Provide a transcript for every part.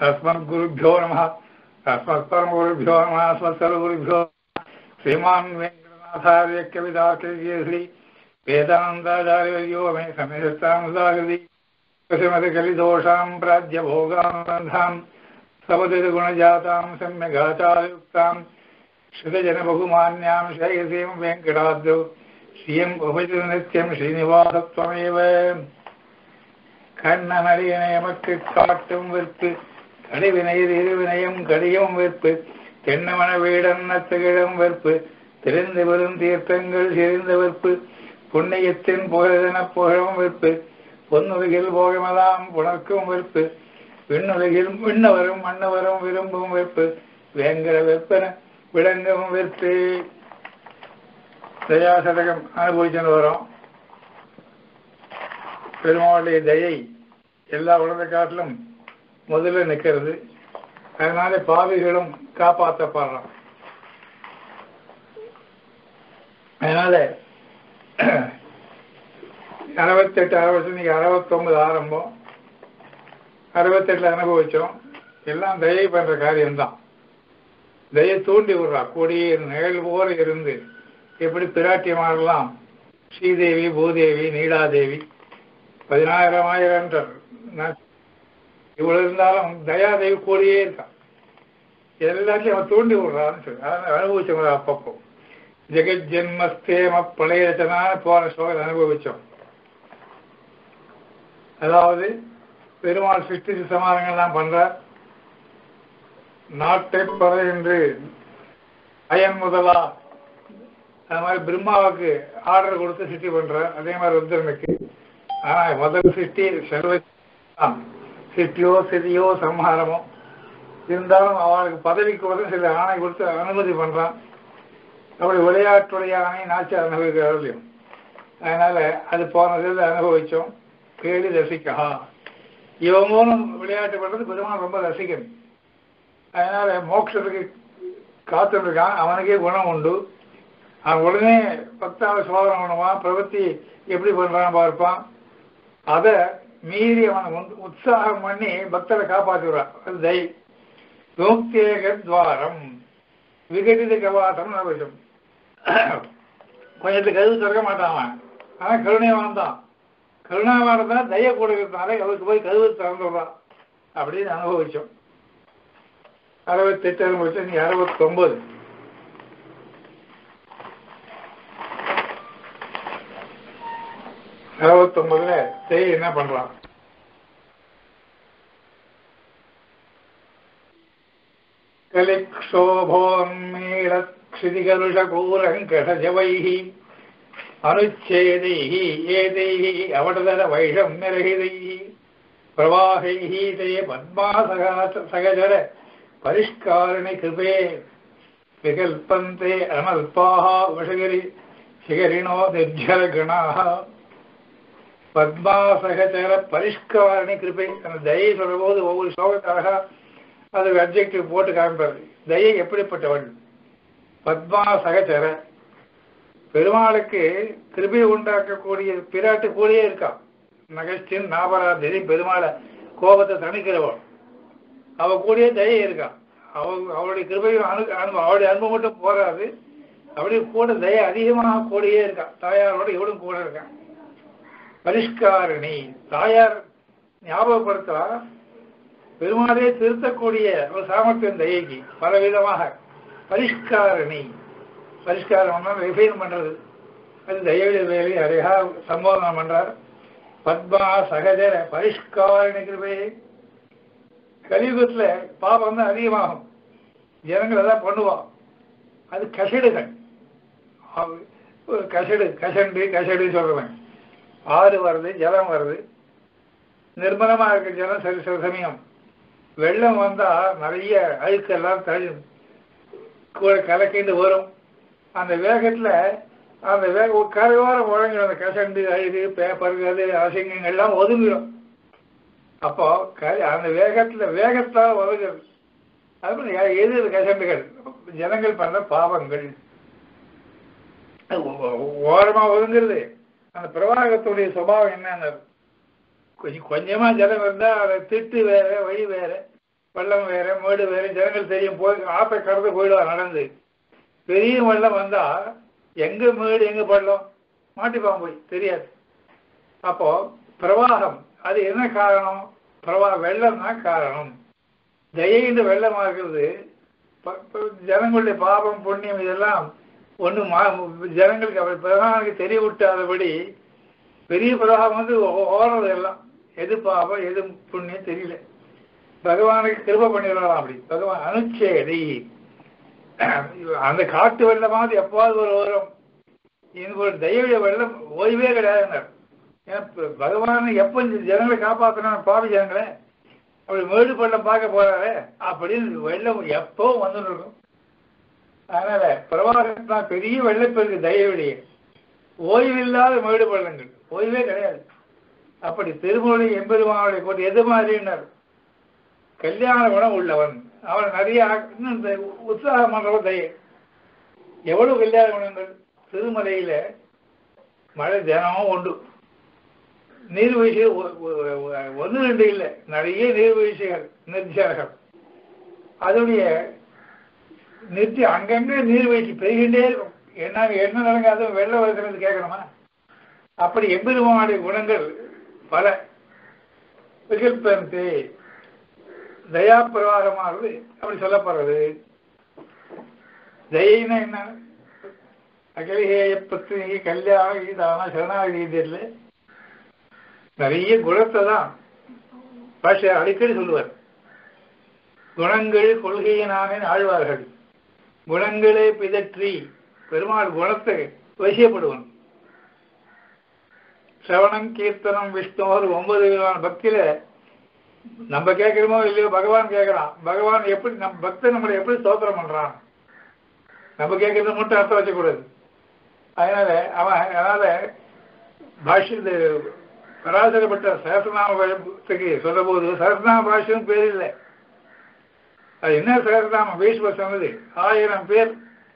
अस्मद्गुरुभ्यो नमः अस्मत्परमगुरुभ्यो नमः अस्मत्सर्वगुरुभ्यो श्रीमान् वेङ्कटनाथार्य कवितार्किकेसरी वेदान्ताचार्यवर्यो मे समेतामुदाहृति श्रीमतिकलिदोषां प्राज्यभोगान् सवदिगुणजातां सम्यगाचारयुक्तां श्रुतजनबहुमान्यां शयसीं वेङ्कटाद्रौ श्रियम् उपजति नित्यं श्रीनिवासत्वमेव கண்ணனடியனை எமக்கு காட்டும் வெற்பு கடிவினையில் இருவினையும் கடியும் வெற்பு தென்னமன வீடன்னத்துகிடம் வெற்பு தெரிந்து வரும் தீர்த்தங்கள் செறிந்த வெற்பு புண்ணியத்தின் புகழென புகழும் வெற்பு பொன்னுலகில் போகமெல்லாம் புணர்க்கும் வெற்பு விண்ணுலகில் விண்ணவரும் மன்னவரும் விரும்பும் வெற்பு வேங்கட வெப்பன விளங்கும் வெற்பு. தயாசதகம் அனுபவிச்சுன்னு வரோம். பெருமாளுடைய தயை எல்லா உலக காட்டிலும் முதல்ல நிற்கிறது. அதனால பாவிகளும் காப்பாற்றப்படுறோம். அதனால 68 இன்னைக்கு 69 ஆரம்பம். 68 அனுபவிச்சோம். எல்லாம் தயை பண்ற காரியம்தான். தயை தூண்டி விடுறா. கொடிய நிழல் போல இருந்து எப்படி பிராட்டியமாடலாம். ஸ்ரீதேவி, பூதேவி, நீலாதேவி 10000 இவ்வளவு இருந்தாலும் தயாதேவி கூடியே இருக்கான். எல்லாத்தையும் அவன் தூண்டி விடுறான்னு சொல்லி அதான் அனுபவிச்சோம். அப்பப்போ ஜெகத் ஜென்மஸ்தேம பழையச்சனான போன ஸ்லோகத்தை அனுபவிச்சோம். அதாவது பெருமாள் சிருஷ்டி சமாதங்கள்லாம் பண்றார். நாட்டை பற என்று அயன் முதலா அது மாதிரி பிரம்மாவுக்கு ஆர்டர் கொடுத்து சிருஷ்டி பண்றார். அதே மாதிரி ருத்ரனுக்கு. ஆனா முதல் சிருஷ்டி செல்வ சிருஷ்டியோ சிறியோ சம்ஹாரமோ இருந்தாலும் அவனுக்கு பதவிக்கு வந்து சில ஆணை கொடுத்து அனுமதி பண்றான். அப்படி விளையாட்டுடைய ஆணை நாச்சு அனுபவிக்கிறவர்களையும். அதனால அது போனதில் அனுபவிச்சோம். கேடு ரசிக்கா இவங்களும் விளையாட்டு பண்றது பெருமாள் ரொம்ப ரசிக்கணும். அதனால மோட்சத்துக்கு காத்துட்டு இருக்கான். அவனுக்கே குணம் உண்டு. அவன் உடனே 10வது சோதனை பண்ணுவான். பிரவൃத்தி எப்படி பண்றான் பார்ப்பான். அதை மீறி அவன் உற்சாகம் பண்ணி பக்தரை காப்பாற்றுறான். அது தை யோக்தேகத்வாரம் விகடித கவாசம் விஷயம். கொஞ்சத்துக்கு கருவு திறக்க மாட்டான் அவன். ஆனா கருணையாவான் தான். கருணாவான் தான் தய கொடுக்கறதுனால அவருக்கு போய் கருவு திறந்துடுறான் அப்படின்னு அனுபவிச்சோம். 68 அனுபவிச்சோம். நீ 69. தெய் என்ன பண்றான். கலிக்ஷோபோன்மீளக்ஷிதிகருஷகூரங்கடஜவைஹி அனுச்சேதைஹி ஏதைஹி அவடதர வைஷம்யரஹிதைஹி பிரவாஹைஹி தே பத்மாசகஜர பரிஷ்காரணி கிருபே விகல்பந்தே அனல்பாஹ விஷகிரி சிகரிணோ நிர்ஜரகணாஹ பத்மாசகச்சர பரிஷ்காரணி கிருபை. அந்த தயை சொல்ற போது ஒவ்வொரு ஸ்லோகத்தாக அது அப்ஜெக்டிவ் போட்டு காமிப்பாரு. தயை எப்படிப்பட்டவன். பத்மாசகச்சர பெருமாளுக்கு கிருபை உண்டாக்கக்கூடிய பிராட்டு கூடயே இருக்கான். நகஸ்டின் நாபராதேவி பெருமாளை கோபத்தை தணிக்கிறவன். அவ கூடயே தயை இருக்கான். அவளுடைய கிருபையும் அவளுடைய அன்பு மட்டும் போராது. அப்படியே கூட தயை அதிகமாக கூடயே இருக்கான். தாயாரோட இவளும் கூட இருக்கான். பரிஷ்காரணி தாயார் ஞாபகப்படுத்தா பெருமாளே திருத்தக்கூடிய ஒரு சாமர்த்தியம் தயைக்கு பலவிதமாக. பரிஷ்காரணி பரிஷ்காரம் ரிஃபைன் பண்றது. அது தயவுடைய வேலை அழகா சம்போதனம் பண்றார். பத்மா சகஜர பரிஷ்காரணி கிருபை. கலியுகத்துல பாபம் தான் அதிகமாகும். ஜனங்கள் எல்லாம் பண்ணுவான். அது கசடுகள். கசடு சொல்றவன். ஆறு வருது, ஜலம் வருது. நிர்மலமா இருக்க ஜலம் சில சமயம் வெள்ளம் வந்தா நிறைய அழுக்கெல்லாம் கூட கலக்கிட்டு வரும். அந்த வேகத்துல அந்த கரையோரம் முழங்கிடும். அந்த கசண்டு அழுகு பேப்பர்கள் அசிங்கங்கள்லாம் ஒதுங்கிடும். அப்போ அந்த வேகத்தால் ஒதுங்குறது. அது எது கசண்டுகள் ஜனங்கள் பண்ற பாவங்கள் ஓரமா ஒதுங்குறது. அந்த பிரவாகத்துடைய சுபாவம் என்னன்னு கொஞ்சமா ஜலம் இருந்தா அதை திட்டு வேற வழி வேற வெள்ளம் வேற மேடு வேற ஜனங்கள் தெரியும் போய் ஆற்றை கடந்து போயிடுவார் நடந்து. பெரிய வெள்ளம் வந்தா எங்க மேடு எங்க பள்ளம் மாட்டிப்பான் போய் தெரியாது. அப்போ பிரவாகம் அது என்ன காரணம்? வெள்ளம் தான் காரணம். தயைந்து வெள்ளமா இருக்கிறது. ஜனங்களுடைய பாபம் புண்ணியம் இதெல்லாம் ஒன்றும் ஜனங்களுக்கு அவர் பிரதானுக்கு தெரிய விட்டாதபடி பெரிய பிரவாகம் வந்து ஓடுறது எல்லாம் எது பாபம் எது புண்ணியம் தெரியல. பகவானுக்கு கிருபை பண்ணிடலாம். அப்படி பகவான் அனுச்சேதி அந்த காட்டு வெள்ளமாவது எப்பாவது ஒரு வரும். இந்த ஒரு தயவுடைய வெள்ளம் ஓய்வே கிடையாதுன்னார். ஏன்னா பகவான் எப்ப ஜனங்களை காப்பாற்றணும் பாவி ஜனங்களை அப்படி மேடு பள்ளம் பார்க்க போறாரு அப்படின்னு வெள்ளம் எப்பவும் வந்து இருக்கும். அதனால பிரவாகத்தான் பெரிய வெள்ளப்பெருக்கு தயவுடைய ஓய்வில்லாத மேடு பள்ளங்கள் ஓய்வே கிடையாது. அப்படி திருமொழி எம்பெருமானுடைய கோட்டை எது மாதிரினார்? கல்யாண குணம் உள்ளவன் அவன் நிறைய உற்சாகம் பண்றவன் தயை. எவ்வளவு கல்யாண குணங்கள் திருமலையில மழை தினமும் உண்டு. நீர்வீழ்ச்சி ஒன்று ரெண்டு இல்லை, நிறைய நீர்வீழ்ச்சிகள் நிர்ஜர்கள். அதனுடைய நிறுத்தி அங்கங்கே நீர்வீழ்ச்சி பெய்கின்றே இருக்கும். என்ன நடங்காத வெள்ளம் வருகிறது கேட்கணுமா? அப்படி எம்பெருமானுடைய குணங்கள் பல. விகல்பந்தே தயா பிரவாகமானது அப்படி சொல்லப்படுறது. தயின்னா என்ன? அகிலேய பத்திரிகை கல்யாண கீதான சரணாகீதியில் நிறைய குணத்தை தான் பாஷை அடிக்கடி சொல்லுவார். குணங்கள் கொள்கையினானே ஆழ்வார்கள். குணங்களே பிதற்றி பெருமாள் குணத்தை வசியப்படுவன். சிரவணம் கீர்த்தனம் விஷ்ணுவர் 9 விதமான பக்தியில நம்ம கேட்கிறோமோ இல்லையோ பகவான் கேட்கறான். பகவான் எப்படி நம் பக்தன் நம்மளை எப்படி ஸ்தோத்திரம் பண்றான் நம்ம கேட்கறது மட்டும் அர்த்தம் வச்சக்கூடாது. அதனால பாஷ்ய பராசரப்பட்ட சகசிரநாமத்துக்கு சொல்ற போது சகசிரநாம பாஷ்யம் பேர் இல்லை. அது என்ன சகசிரநாமம்? பீஷ்மர் சொன்னது 1000 பேர்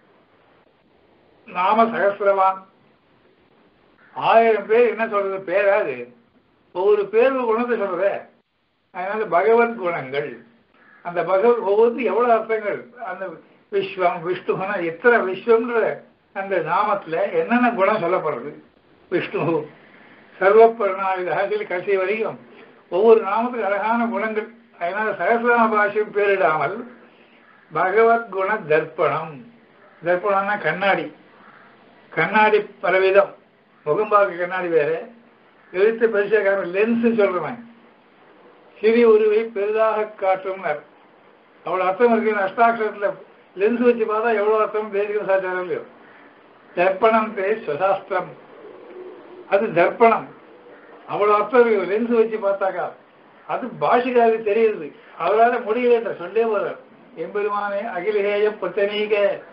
நாம சகசிரவான். 1000 பேர் என்ன சொல்றது? பேராது ஒவ்வொரு பேர் குணத்தை சொல்றத. அதனால பகவத் குணங்கள் அந்த பகவத் ஒவ்வொரு எவ்வளவு அர்த்தங்கள். அந்த விஸ்வம் விஷ்ணுகுணம் எத்தனை விஸ்வம்ன்ற அந்த நாமத்துல என்னென்ன குணம் சொல்லப்படுறது? விஷ்ணு சர்வப்பரணாவிதாசில் கடைசி வரைக்கும் ஒவ்வொரு நாமத்துக்கு அழகான குணங்கள். அதனால சகசிரநாம பாஷ்யம் பேரிடாமல் பகவத்குண தர்ப்பணம். தர்ப்பணம்னா கண்ணாடி. கண்ணாடி பலவிதம். முகம்பாக்கு கண்ணாடி வேற, எழுத்து பெருசாக லென்ஸ் சொல்றேன். சிறிய உருவை பெரிதாக காட்டும்னார். அவ்வளவு அர்த்தம் இருக்கு. அஷ்டாட்சரத்துல லென்ஸ் வச்சு பார்த்தா எவ்வளவு அர்த்தம் பேசிக்கும் சாச்சாரம் இல்லையோ. தர்ப்பணம் ஸ்வசாஸ்திரம். அது தர்ப்பணம் அவ்வளவு அர்த்தம் இருக்கு. லென்ஸ் வச்சு பார்த்தாக்கா அது பாஷிகாருக்கு தெரியுது. அவரால் முடியல சொல்லே போறார். எம்பெருமானே அகிலேய பிரச்சனீக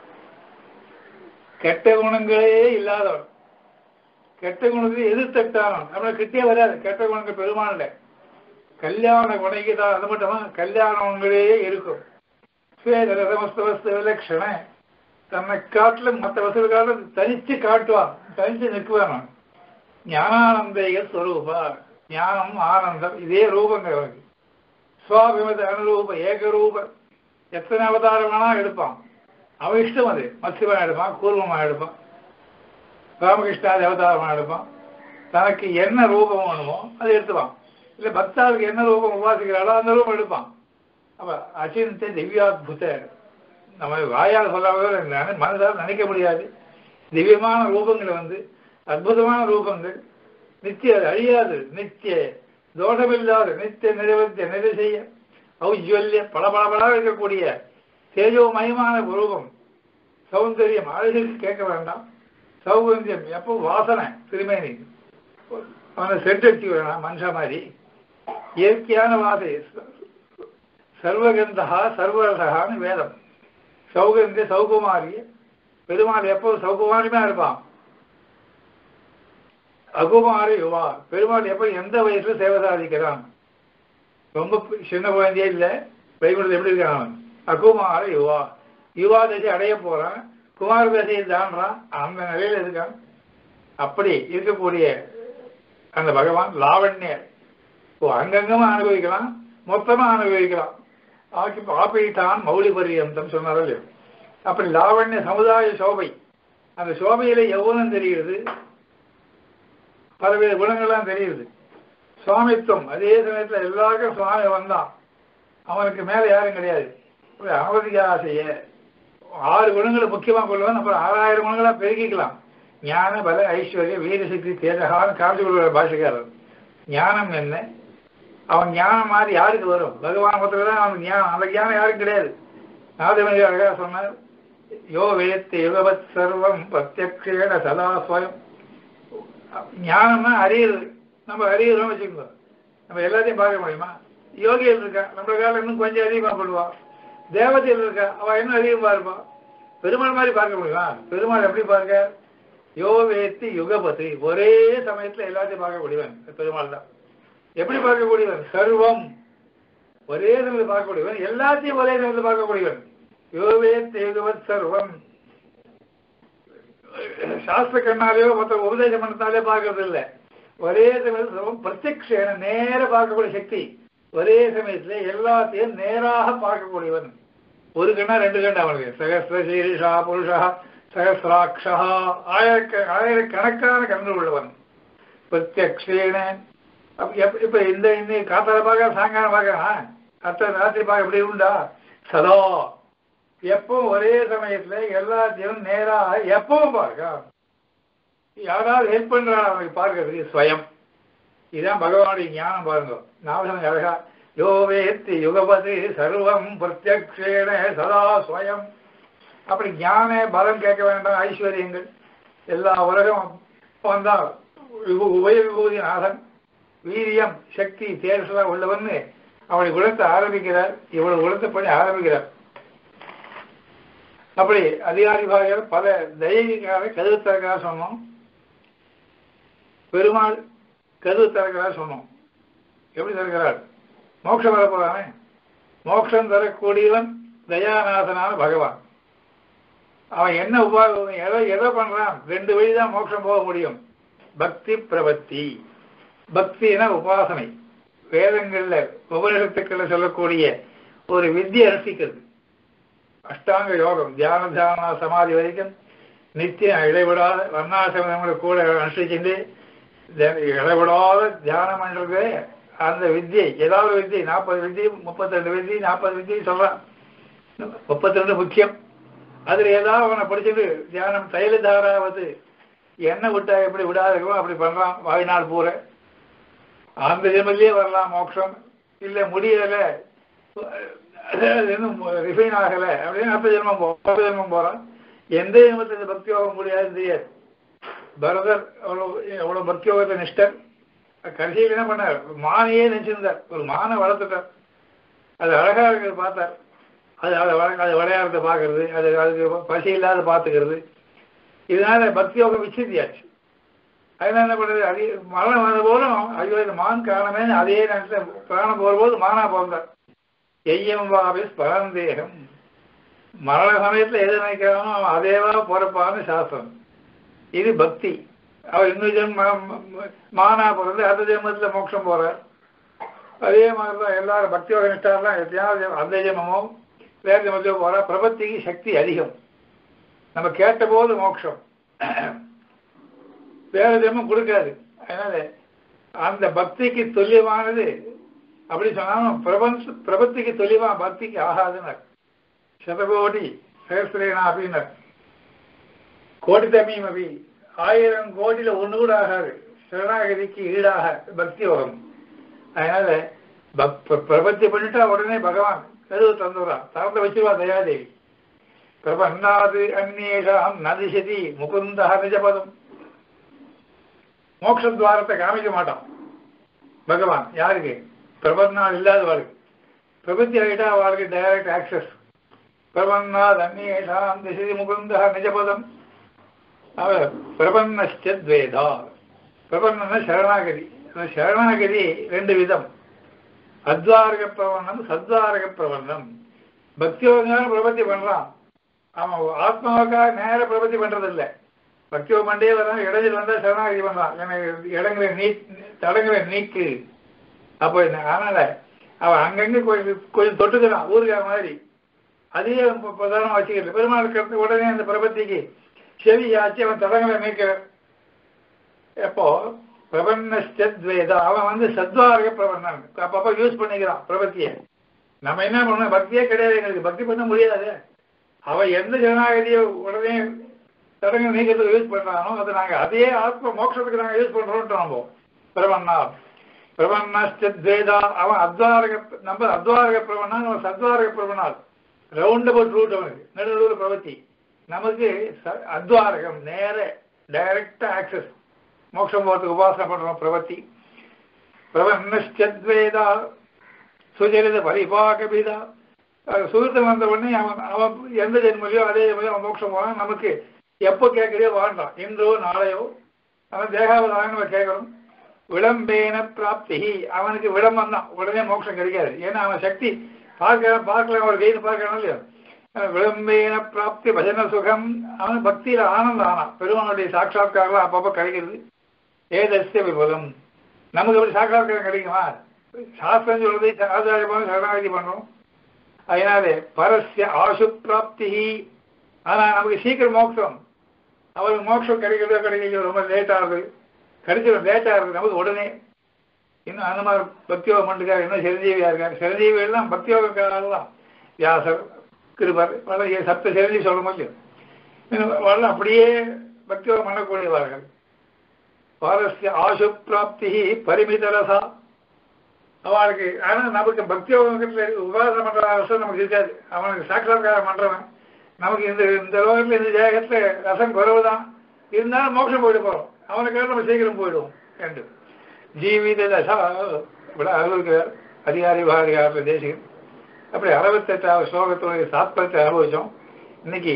கெட்ட குணங்களே இல்லாதவன். கெட்ட குணத்தை எதிர்த்தட்டானவன். நம்மளை கிட்டே வராது கெட்ட குணங்கள் பெருமான்ல. கல்யாண குணைக்கு தான் அது மட்டுமா கல்யாண குணங்களே இருக்கும். ரசமஸ்தவஸ்த விலட்சண தன்னை காட்டிலும் மற்ற வசூல் காட்டிலும் தனிச்சு காட்டுவான். தனிச்சு நிற்குவான். ஞானானந்தேய ஸ்வரூபா. ஞானம் ஆனந்தம் இதே ரூபங்கள் அவருக்கு. சுவாபிமத அனுரூப ஏகரூப. எத்தனை அவதாரமானா எடுப்பான். அவன் இஷ்டம். அது மத்ஸ்யமா எடுப்பான், கூர்மமா எடுப்பான், ராமகிருஷ்ணாதி அவதாரமா எடுப்பான். தனக்கு என்ன ரூபம் வேணுமோ அதை எடுத்துவான். இல்ல பக்தாவுக்கு என்ன ரூபம் உபாசிக்கிறாளோ அந்த ரூபம் எடுப்பான். அப்ப அச்சிந்த திவ்யாத்புத நம்ம வாயால் சொல்லாமல் மனதால் நினைக்க முடியாது. திவ்யமான ரூபங்களை அற்புதமான ரூபங்கள். நித்திய அழியாது, நித்திய தோஷமில்லாத, நித்திய நிறைவத்திய நிறை செய்ய ஔஜ்வல்ய பளபளபளாக இருக்கக்கூடிய தேஜோமயமான ரூபம். சௌந்தரியம் அழகுக்கு கேட்க வேண்டாம். சௌகந்தியம் எப்போ வாசனை திருமேனி. அவனை செட்டடிச்சு வேணாம் மனுஷா மாதிரி. இயற்கையான வாசை. சர்வகந்தா சர்வரசகான்னு வேதம். சௌகந்திய சௌகுமாரிய. பெருமாள் எப்போ சௌகுமாரியமா இருப்பான். அகுமாரி யுவா. பெருமாள் எப்ப எந்த வயசுல சேவை சாதிக்கிறான். ரொம்ப சின்ன குழந்தையே இல்லை. வைகுண்டத்தில் எப்படி இருக்கான்? அகுமார யுவா. யுவா தசை அடைய போறான். குமார தசையை தாண்டான். அந்த நிலையில இருக்கான். அப்படி இருக்கக்கூடிய அந்த பகவான் லாவண்யர். அங்கங்கமா அனுபவிக்கலாம், மொத்தமா அனுபவிக்கலாம். ஆப்பிட்டான் மௌலி பரியந்தம் சொன்னார்கள். அப்படி லாவண்ய சமுதாய சோபை, அந்த சோபையில எவ்வளவு தெரியுது, பலவேறு குணங்கள்லாம் தெரியுது. சுவாமித்துவம், அதே சமயத்தில் எல்லாருக்கும் சுவாமி வந்தான், அவனுக்கு மேல யாரும் கிடையாது. அவதிக ஆசைய 6 குணங்களை முக்கியமாக கொள்வன். அப்புறம் 6000 குணங்களா பெருக்கிக்கலாம். ஞான பல ஐஸ்வர்ய வீரசக்தி தேஜகான்னு காமிச்சு கொள்கிற பாஷைக்காரர். ஞானம் என்ன, அவன் ஞானம் மாதிரி யாருக்கு வரும்? பகவான் மொத்தத்தில் தான் அவனுக்கு ஞானம். அந்த ஞானம் யாருக்கும் கிடையாது. நாதமணி அழகா சொன்னார், யோ வேத்து யுகவத் சர்வம் பிரத்யக்ஷேன சதா ஸ்வயம். ஞானம்னா அறியுறது. நம்ம அறியுறோம் வச்சுக்கோங்க, நம்ம எல்லாத்தையும் பார்க்க முடியுமா? யோகிகள் இருக்கா, நம்ம காலம் இன்னும் கொஞ்சம் அதிகமாக பண்ணுவான். தேவதையில் இருக்கா, அவள் இன்னும் அதிகமாக இருப்பான். பெருமாள் மாதிரி பார்க்க முடியுமா? பெருமாள் எப்படி பார்க்க? யோ வேத்தி யுகபதி, ஒரே சமயத்தில் எல்லாத்தையும் பார்க்கக்கூடியவன் பெருமாள் தான். எப்படி பார்க்கக்கூடியவன்? சர்வம், ஒரே சமயத்தில் பார்க்கக்கூடியவன், எல்லாத்தையும் ஒரே சமயத்தில் பார்க்கக்கூடியவன். யோ வேத்தி யுகவத் சர்வம். சாஸ்திர கண்ணாலேயோ மற்ற உபதேச மனத்தாலே பார்க்கறது இல்லை. ஒரே சமயத்தில் சர்வம் பிரத்யக்ஷேன, நேர பார்க்கக்கூடிய சக்தி. ஒரே சமயத்தில் எல்லாத்தையும் நேராக பார்க்கக்கூடியவன். ஒரு கண்ணா 2 கண்ணா அவனுக்கு. சகசிரசீரிஷா புருஷா சகசிராட்சா, ஆயிரக்கணக்கான கண்கள் உள்ளவன். பிரத்யக்ஷேன. இப்ப இந்த காத்தால பார்க்க, சாயங்காலம் பார்க்கலாம், அத்தனை ராத்திரி பார்க்க எப்படி உண்டா? சதா, எப்பவும் ஒரே சமயத்துல எல்லாத்தையும் நேராக எப்பவும் பார்க்க. யாராவது ஹெல்ப் பண்றான் அவனுக்கு பார்க்கறதுக்கு ஸ்வயம். இதுதான் பகவானுடைய ஞானம். பாருங்க, நாவசம் அழகா, யோ வேத்தி யுகபதி சர்வம் பிரத்யக்ஷேன சதா ஸ்வயம். அப்படி ஞான பலம் கேட்க வேண்டாம், ஐஸ்வர்யங்கள் எல்லா உலகம் வந்தா உபய விபூதி நாதன், வீரியம் சக்தி தேர்சலா உள்ளவன்னு அவளை குணத்தை ஆரம்பிக்கிறார். இவ்வளவு குணத்தை பண்ணி ஆரம்பிக்கிறார். அப்படி அதிகாரி பாகர் பல தெய்வீகார கதவு திறக்கிறா சொன்னோம். பெருமாள் கதவு திறக்கிறா சொன்னோம். எப்படி திறக்கிறார்? மோட்சம் வர போறானே, மோட்சம் தரக்கூடியவன் தயாநாதனான பகவான். அவன் என்ன எதை பண்றான்? 2 வழிதான் மோட்சம் போக முடியும். பக்தி பிரபத்தி. பக்தினா உபாசனை. வேதங்கள்ல உபநிஷத்துக்களை சொல்லக்கூடிய ஒரு வித்தியை அனுஷ்டிக்கிறது. அஷ்டாங்க யோகம், தியான சமாதி வரைக்கும் நித்தியம் இடைவிடாத வர்ணாசிரமங்களை கூட அனுஷ்டிச்சுட்டு இடைவிடாத தியானம் பண்றது. அந்த வித்தியை, ஏதாவது வித்தியை, 40 வித்தியை 32 வித்தியை 40 வித்தியை சொல்றான். 32 முக்கியம். அதுல ஏதாவது அவனை படிச்சுட்டு தியானம் தைலதாராவது எண்ணெய் விட்டா எப்படி விடாதோ அப்படி பண்றான் வாழ்நாள் பூர. அந்த ஜென்மத்திலேயே வரலாம் மோட்சம். இல்ல முடியல, இன்னும் ரிஃபைன் ஆகல அப்படின்னு அடுத்த ஜென்மம் போறான். எந்த ஜென்மத்தில் பக்தி யோகம் முடியாதுன்னு தெரியாது. பரதர் அவ்வளவு பக்தி யோகத்தை நிஷ்டர். கடைசியில் என்ன பண்ணார்? மானையே நினைச்சிருந்தார். ஒரு மானை வளர்த்துட்டார். அது அழகா இருக்கிறது பார்த்தார். அது விளையாடுறத பார்க்கறது, அதுக்கு பசி இல்லாத பார்த்துக்கிறது. இதனால பக்தி யோகம் விசித்தியாச்சு. அதனால என்ன பண்றது? மரணம் வந்த போதும் ஐயோ இந்த மான் காரணமே அதே நேரத்தில் பிராணம் போகிற போது மானா பிறந்தார். எய்யம் வாபிஸ் பரந்தேகம். மரண சமயத்தில் எது நினைக்கிறானோ அவன் அதேவா பிறப்பான்னு சாஸ்திரம். இது பக்தி. அவர் இன்னொரு ஜென்மம் மானா பிறந்து அடுத்த ஜென்மத்தில் மோட்சம் போறார். அதே மாதிரிதான் எல்லாரும் பக்தி யோக நிஷ்டாரெல்லாம் எத்தையாவது அந்த ஜென்மமோ வேற ஜென்மத்திலோ போறா. பிரபத்திக்கு சக்தி அதிகம். நம்ம கேட்ட போது மோட்சம், வேற ஜென்மம் கொடுக்காது. அதனால அந்த பக்திக்கு துல்லியமானது அப்படி சொன்னாலும் பிரபத்திக்கு துல்லியமா பக்திக்கு ஆகாதுனர். சதகோடி சகஸ்திரேனா அப்படின்னார். கோடி தம்மியும் அப்படி 1000 கோடியில 1 கூட ஆகாது சரணாகதிக்கு ஈடாக பக்தி யோகம். அதனால பிரபத்தி பண்ணிட்டா உடனே பகவான் கருவு தந்துடுறான். தரத்தை வச்சிருவா தயாதேவி. பிரபன்னாது அந்நேஷாம் நதிசதி முகுந்த நிஜபதம். மோட்சத்வாரத்தை காமிக்க மாட்டான் பகவான். யாருக்கு? பிரபன்னாள் இல்லாதவாளுக்கு. பிரபத்தி ஆகிட்டா அவளுக்கு டைரக்ட் ஆக்சஸ். பிரபன்னாத் அந்நேஷாம் திசதி முகுந்த நிஜபதம். அவர் பிரபன்னஸ்வேதா. பிரபன்னா சரணாகதி. சரணாகதி 2 விதம். அத்வாரக பிரபந்தம், சத்வாரக பிரபந்தம். பக்தியோகான பிரபத்தி பண்றான். அவன் ஆத்மாவுக்காக நேர பிரபத்தி பண்றது இல்லை. பக்தியோகம் பண்ணே வர்றான். இடையில் வந்தா சரணாகதி பண்றான். எனக்கு தடங்களை நீக்கு. அப்போ அதனால அவன் அங்கங்கே கொஞ்சம் தொட்டுக்கிறான் ஊருக்கார மாதிரி. அதையே பிரதானமாக வச்சுக்கிட்டு பெருமாளுக்கு உடனே அந்த பிரபத்திக்கு செவி ஆச்சு அவன் தடங்களை நீக்கிறார். எப்போ பிரபன்னஸ்தத்வேதா அவன் சத்வாரக பிரபன்னன் அப்பப்போ யூஸ் பண்ணிக்கிறான் பிரபத்தியை. நம்ம என்ன பண்ணணும், பக்தியே கிடையாது எங்களுக்கு, பக்தி பண்ண முடியாது. அவன் எந்த ஜனநாயகத்தையோ உடனே தடங்கள் நீக்கிறதுக்கு யூஸ் பண்றானோ அதை நாங்கள் அதே ஆத்ம மோட்சத்துக்கு நாங்கள் யூஸ் பண்றோம்ட்டு நம்ம பிரபன்னா பிரபன்னஸ்தத்வேதா அவன் அத்வாரக நம்ம அத்வாரக பிரபன்னா அவன் சத்வாரக பிரபனால் ரவுண்ட் அபவுட் ரூட் அவனுக்கு நடுநடுவில் பிரபத்தி. நமக்கு அத்வாரகம் நேர டைரக்டா ஆக்சஸ் மோட்சம் போகிறதுக்கு உபாசனை பண்றோம் பிரபத்தி. பிரபன்னஸ்தத்வேதா சுஜரித பரிபாகபீதா சுகிருத்தம் வந்த உடனே அவன் எந்த ஜென்மலையோ அதே ஜென்மலையோ அவன் மோட்சம் போனான். நமக்கு எப்போ கேட்கறியோ வாழ்றான், இன்றோ நாளையோ அவன் தேகாவதாரம் நம்ம கேட்கணும். விளம்பேன பிராப்தி அவனுக்கு விளம்பம் தான், உடனே மோட்சம் கிடைக்காது. ஏன்னா அவன் சக்தி பார்க்கலாம் ஒரு கைது பார்க்கணும் இல்லையா. விளம்பேன பிராப்தி பஜன சுகம் அவன் பக்தியில ஆனந்தம் ஆனான். பெருமானுடைய சாட்சாத்காரம் அப்பப்போ கிடைக்கிறது. ஏதஸ்ய விபதம் நமக்கு அப்படி சாட்சாத்காரம் கிடைக்குமா? சாஸ்திரம் சொல்றதை ஆச்சாரியமாக சரணாகதி பண்றோம். அதனாலே பரஸ்ய ஆசு பிராப்தி. ஆனா நமக்கு சீக்கிரம் மோட்சம், அவருக்கு மோட்சம் கிடைக்கிறதோ கிடைக்கிறது ரொம்ப லேட்டாகுது, கிடைச்சிடும் லேட்டாகுது நமக்கு உடனே. இன்னும் அந்த மாதிரி பக்தியோகம் பண்ணிருக்காரு. இன்னும் சிரஞ்சீவியா இருக்காரு. சிரஞ்சீவி எல்லாம் பக்தியோகக்காரெல்லாம் வியாசர் கிருபர் சப்த சிரஞ்சீவி சொல்ல முடியும். இன்னும் அப்படியே பக்தியோகம் பண்ணக்கூடியவார்கள். பாரஸ்ய ஆசு பிராப்தி பரிமிதரசா அவனுக்கு. ஆனால் நமக்கு பக்தியோகத்தில் உபாசனை பண்ற அவசரம் நமக்கு இருக்காது. அவனுக்கு சாட்சாத்காரம் பண்றவன் நமக்கு இந்த லோகத்தில் இந்த ஜெயகத்தில் ரசம் குறைவுதான் இருந்தாலும் மோட்சம் போயிட்டு போறோம். அவனுக்காக நம்ம சீக்கிரம் போயிடுவோம் என்று ஜீவித தசா இப்படி அனுபவிக்கிறார் அதிகாரி பாரதிகாரத்தில் தேசிகன். அப்படி 68வது ஸ்லோகத்துடைய தாத்பரியத்தை அனுபவிச்சோம். இன்னைக்கு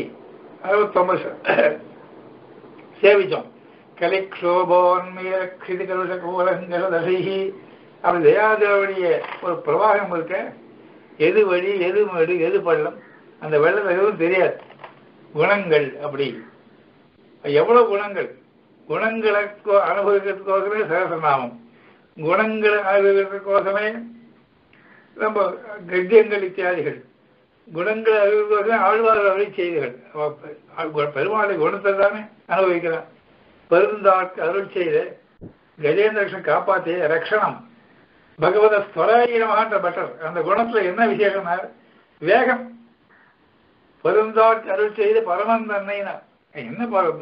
69 சேவிச்சோம். கலிக்ஷோபோன்மீரக்ஷிதி கருஷ கூலங்கல தசைஹி அப்படி தயாதேவனுடைய ஒரு பிரவாகம் இருக்க. எது வழி எது மேடு எது பள்ளம் அந்த வெள்ளம் எதுவும் தெரியாது. குணங்கள் அப்படி எவ்வளவு குணங்கள், குணங்களை அனுபவிக்கிறதுக்கோசமே சகசநாமம், குணங்களை அனுபவிக்கிறதுக்கோசமே ரொம்ப கத்தியங்கள் இத்தியாதிகள், குணங்களை அனுபவிக்கிறதுக்கோசமே ஆழ்வார் அருளி செய்திகள். பெருமாளை குணத்தை தானே அனுபவிக்கிறான். பெருந்தாட்கு அருள் செய்த கஜேந்திர கிருஷ்ணன் காப்பாற்றிய ரக்ஷணம் பகவத ஸ்வராயிரமான்ற பட்டர். அந்த குணத்துல என்ன விசேஷம்னா வேகம். பெருந்தாட்கு அருள் செய்த பரமன் தன்னைனா என்ன பரப்பு,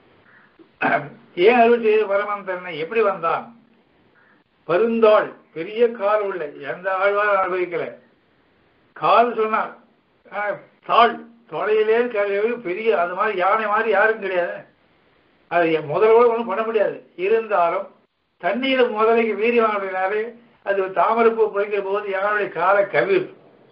ஏன் அருள் செய்த பரமன் தன்னை எப்படி வந்தான்? பருந்தாள் பெரிய கால் உள்ள எந்த ஆழ்வார் அனுபவிக்கல. கால் சொன்னார், தாள் தொலையிலே பெரிய அது மாதிரி யானை மாதிரி யாரும் கிடையாது. அது முதலோடு ஒன்றும் பண்ண முடியாது. இருந்தாலும் தண்ணீர் முதலைக்கு வீரியமானதுனாலே அது தாமரப்பூ பொழிக்கிற போது யாருடைய காலை கவிழ்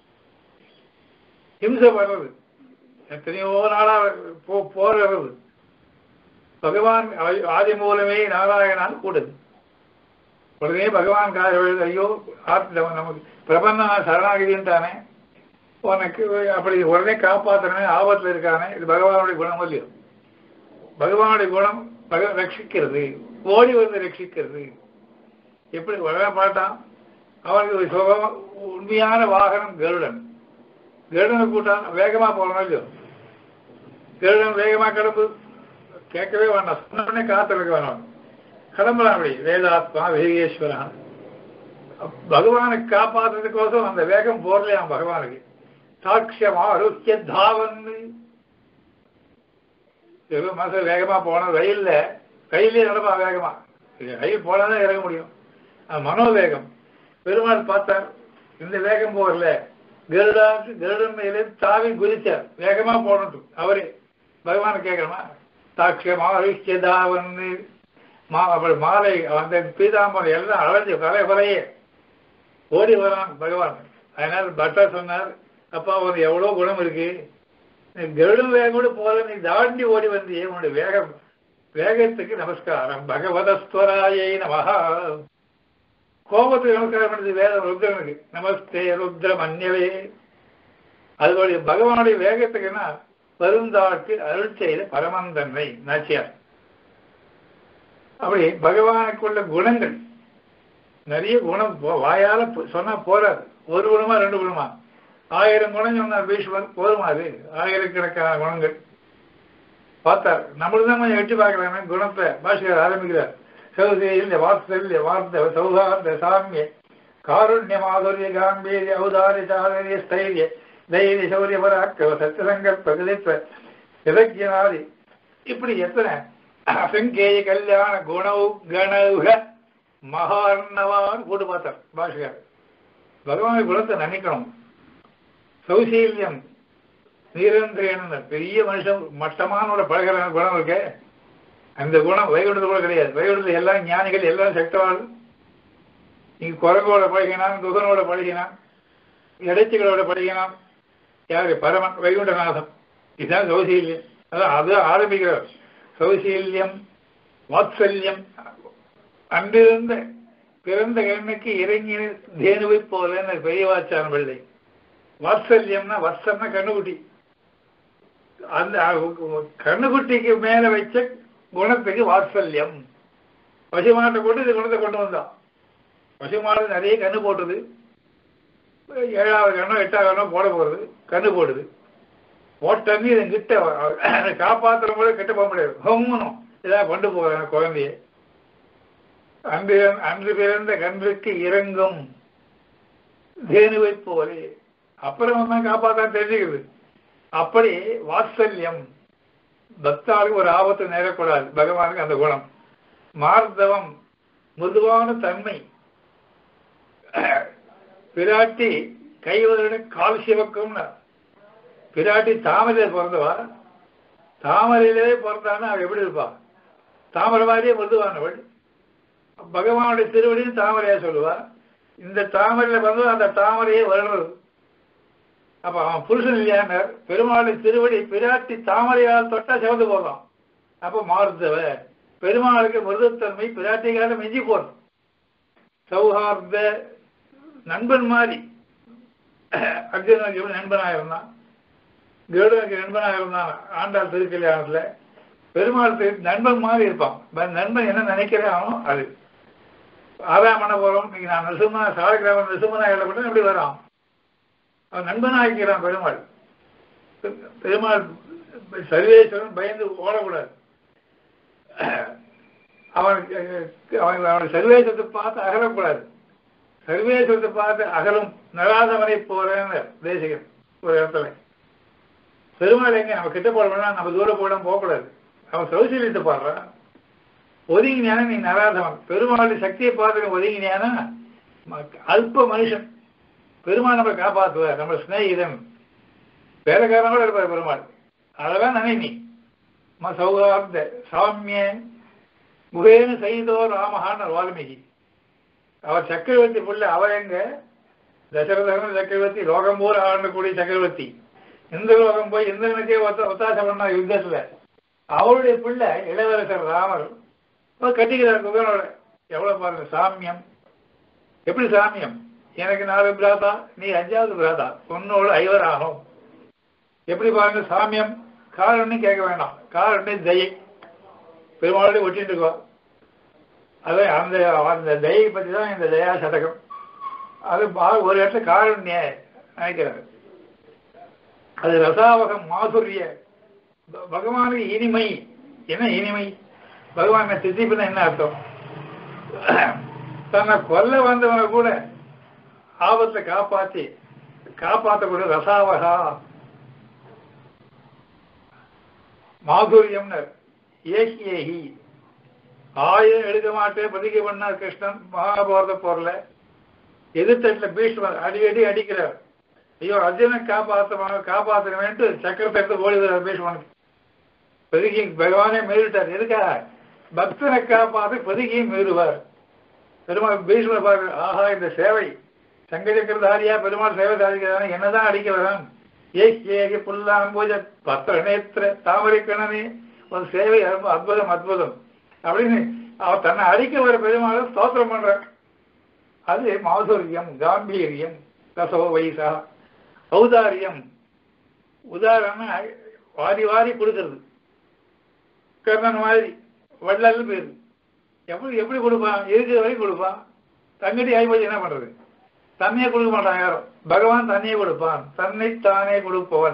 ஹிம்சை வர்றது எத்தனையோ நாளா போறது. பகவான் ஆதி மூலமே நாராயணான் கூடுது. உடனே பகவான் கால ஐயோ நமக்கு பிரபன்னா சரணாகிதின்ட்டானே, உனக்கு அப்படி உடனே காப்பாற்றனே, ஆபத்தில் இருக்கானே. இது பகவானுடைய குணம் இல்லையோ. பகவானுடைய குணம் ரட்சிக்கிறது, ஓடி வந்து ரட்சிக்கிறது. எப்படி வர மாட்டான் அவனுக்கு சுகம். உண்மையான வாகனம் கருடன். கருடனை கூட்டான் வேகமா போகணும் இல்லையோ. கருடன் வேகமா கிளம்பு கேட்கவே வேண்டாம், சொன்ன காத்திருக்க வேணாம், கிளம்பலாம். அப்படி வேதாத்மா வேகேஸ்வரன் பகவானை காப்பாற்றுறதுக்கோசம் அந்த வேகம் போடலையாம் பகவானுக்கு. சாட்சியமா அருக்கிய தாவன்னு மாசம் வேகமா போன ரயில்ல ரயிலே நடப்பா வேகமா. ரயில் போனாதான் இறங்க முடியும். மனோவேகம். பெருமாள் பார்த்தார், இந்த வேகம் போகல, கருடன் மேலே தாவி குதிச்சார், வேகமா போனட்டும். அவரே பகவானை கேட்கணுமா? சாட்சியமா அருக்கியதாவன்னு மாலை அந்த பீதாம்பரம் எல்லாம் அழைஞ்சு கலை வரையே ஓடி வரான் பகவான். அதனால பட்டர் சொன்னார், அப்பா உனக்கு எவ்வளவு குணம் இருக்கு, கருடன் வேகம் கூட போல நீ தாண்டி ஓடி வந்தியே, உன்னுடைய வேகத்துக்கு நமஸ்காரம். பகவதஸ்வராயை நமஹா. கோபத்துக்கு நமஸ்காரம் பண்ணது வேதம் ருத்ரனுக்கு. நமஸ்தே ருத்ர மன்யவே. அதுபோல பகவானுடைய வேகத்துக்குன்னா பெருந்தாட்கு அருள் செய்த பரமந்தன்மை நாச்சியார். அப்படி பகவானுக்குள்ள குணங்கள் நிறைய குணம் வாயால சொன்னா போறாது. ஒரு குணமா 2 குணமா 1000 குணம் சொன்னார் பீஷ்மர். போதுமா? அது ஆயிரக்கணக்கான குணங்கள் பார்த்தார். நம்மளுக்கு தான் கொஞ்சம் எட்டி பார்க்கலாமே குணத்தை. பாஷகர் ஆரம்பிக்கிறார். சௌசேல்ய வாத்சல்ய வார்த்த சௌஹார்த சாமிய காருண்ய மாதுரிய காம்பீரிய ஔதாரிய சாதரிய ஸ்தைரிய தைரிய சௌரிய பராக்கிரம சத்தியசங்கல்ப கதித்வ இலக்கியனாதி இப்படி எத்தனை அசங்கேய கல்யாண குணவு கணவுக மகார்ணவான்னு போட்டு பார்த்தார் பாஷகர். பகவான் குணத்தை நினைக்கணும். சௌசீல்யம் நீரந்திரன் பெரிய மனுஷன் மட்டமானோட பழகிற குணம் இருக்க. அந்த குணம் வைகுண்டது கூட கிடையாது. வைகுண்டத்தில் எல்லாம் ஞானிகள் எல்லாம் சக்தவாள். இங்கு குரங்கோட பழகினான், குகனோட பழகினான், இடைச்சிகளோட பழகினான். யாரு? பரமன் வைகுண்டநாதம். இதுதான் சௌசீல்யம். அதான் அது ஆரம்பிக்கிறார். சௌசீல்யம் வாத்சல்யம் அன்றிருந்த பிறந்த கண்ணுக்கு இறங்கின தேனுவை போல பெரியவாச்சாரம் பிள்ளை. வாத்சல்யம்னா வத்சம்னா கண்ணுக்குட்டி. அந்த கண்ணுக்குட்டிக்கு மேல வச்ச குணத்துக்கு வாத்சல்யம். பசுமாட்டை கொண்டு இந்த குணத்தை கொண்டு வந்தான். பசுமாடு நிறைய கண்ணு போட்டுது. 7வது கண்ணோ 8வது கண்ணோ போட போறது. கண்ணு போடுது. போட்டன்னு இதன் கிட்ட காப்பாற்றுற கூட கிட்ட போக முடியாது. ஹோமனும் இதான் கொண்டு போகிறேன் குழந்தைய. அன்று பிறந்த கன்றுக்கு இறங்கும் தேனுவை போலே. அப்புறம் தான் காப்பாற்ற தெரிஞ்சுக்கிறது. அப்படி வாத்சல்யம் பக்தாளுக்கு ஒரு ஆபத்து நேரக்கூடாது. பகவானுக்கு அந்த குணம். மார்தவம் மிருதுவான தன்மை. பிராட்டி கைவருட கால் சிவக்கும்னா பிராட்டி தாமரையில பிறந்தவா. தாமரையிலே பிறந்தான்னு அவள் எப்படி இருப்பா? தாமரை மாதிரியே மிருதுவானவள். பகவானுடைய திருவடியும் தாமரையா சொல்லுவா. இந்த தாமரையில பிறந்தவா அந்த தாமரையே வருடுறது. அப்ப அவன் புருஷன் இல்லையான பெருமாளுடைய திருவடி பிராட்டி தாமரையால் தொட்டா சிவந்து போடுறான். அப்ப மாறுதவ பெருமாளுக்கு மிருதுத்தன்மை பிராட்டிக்கால மிஞ்சி போடும். சௌஹார்த நண்பன் மாதிரி அர்ஜுனனுக்கு நண்பனாக இருந்தான். கருடனுக்கு நண்பனாக இருந்தான். ஆண்டாள் திருக்கல்யாணத்துல பெருமாள் நண்பன் மாதிரி இருப்பான். நண்பன் என்ன நினைக்கிறானோ அது. ஆதாமன போறோம். இன்னைக்கு நான் நரசிம்ம சாலக்கிராமன் நரசிம்மனாக கூட எப்படி வரான்? அவன் நண்பனாகிறான் பெருமாள். பெருமாள் சர்வேஸ்வரன் பயந்து ஓடக்கூடாது. அவனுடைய சர்வேஸ்வரத்தை பார்த்து அகலக்கூடாது. சர்வேஸ்வரத்தை பார்த்து அகலும் நராதவனை போறேன்னு தேசிகன் ஒரு இடத்துல. பெருமாள் எங்க நம்ம கிட்ட போடணும்னா நம்ம தூரம் போட போகக்கூடாது. அவன் சௌசல்யத்தை பாடுறான். ஒதுங்கினான நீ நராதவன். பெருமாளுடைய சக்தியை பார்த்து ஒதுங்கினானா அல்ப மனுஷன். பெருமாள் நம்மளை காப்பாற்றுவார். நம்ம ஸ்நேகிதன் வேலைக்காரனோட இருப்பார் பெருமாள். அதெல்லாம் நினை நீ சௌகார்த்த சாமிய முகேன செய்தோ ராமஹான் வால்மீகி. அவர் சக்கரவர்த்தி புள்ள. அவர் எங்க தசரதன் சக்கரவர்த்தி லோகம் போர் ஆண்டக்கூடிய சக்கரவர்த்தி. இந்த லோகம் போய் இந்திரனுக்கே ஒத்தாசை பண்ணா யுத்தத்துல. அவருடைய பிள்ளை இளவரசர் ராமர் கட்டிக்கிறார் குகனோட. எவ்வளவு பாருங்க சாமியம். எப்படி சாமியம்? எனக்கு 4 பிராதா, நீ 5வது பிராதா, உன்னோடு 5 ஆகும். எப்படி பாருங்க சாமியம். காரணம் கேட்க வேண்டாம். காரணம் தயை. பெருமாளுடைய ஒட்டிட்டு இருக்கோம். அது அந்த தயை பற்றி தான் இந்த தயா சதகம். அது ஒரு இடத்துல காரண்ய நினைக்கிறார். அது ரசாவகம் மாதுரிய. பகவானுக்கு இனிமை. என்ன இனிமை? பகவான் திதிப்புனா என்ன அர்த்தம்? தன்னை கொல்ல வந்தவனை கூட ஆபத்தை காப்பாற்றக்கூடிய ரசாவகா மாதுரியம்னர். ஏகி ஏகி 1000 எடுக்க மாட்டேன் பதிக்க பண்ணார் கிருஷ்ணன் மகாபாரத போர்ல. எதிர்த்தட்டில் பீஷ்மர் அடிக்கடி அடிக்கிறார். ஐயோ அர்ஜுனை காப்பாற்றணும்ட்டு சக்கரத்தை எடுத்து ஓடுகிறார் பீஷ்மனுக்கு. பதுகி பகவானே மீறிட்டார். எதுக்காக? பக்தனை காப்பாற்ற பதுகியும் மீறுவார் பெருமாள். பீஷ்மர் பார்க்க ஆஹா இந்த சேவை சங்க சக்கரதாரியா பெருமாள் சேவை சாதிக்கிறான என்னதான் அடிக்க வரான். ஏகி புல்லாம்பூஜ பத்திர நேத்திர தாமரை கணனே ஒரு சேவை அற்புதம் அற்புதம் அப்படின்னு அவர் தன்னை அடிக்க வர பெருமாள் ஸ்தோத்திரம் பண்ற. அது மாதுரியம் காம்பீரியம் ரசோ வைசா ஔதாரியம். உதாரணம் வாரி வாரி கொடுக்கறது. கர்ணன் மாதிரி வள்ளல் பேரு. எப்படி கொடுப்பான்? இருக்கிற வரைக்கும் கொடுப்பான். தங்கிட்ட ஆகிப்போச்சு, என்ன பண்றது? தன்னையே கொடுக்க மாட்டான் யாரும். பகவான் தன்னையே கொடுப்பான், தன்னைத்தானே கொடுப்பவன்.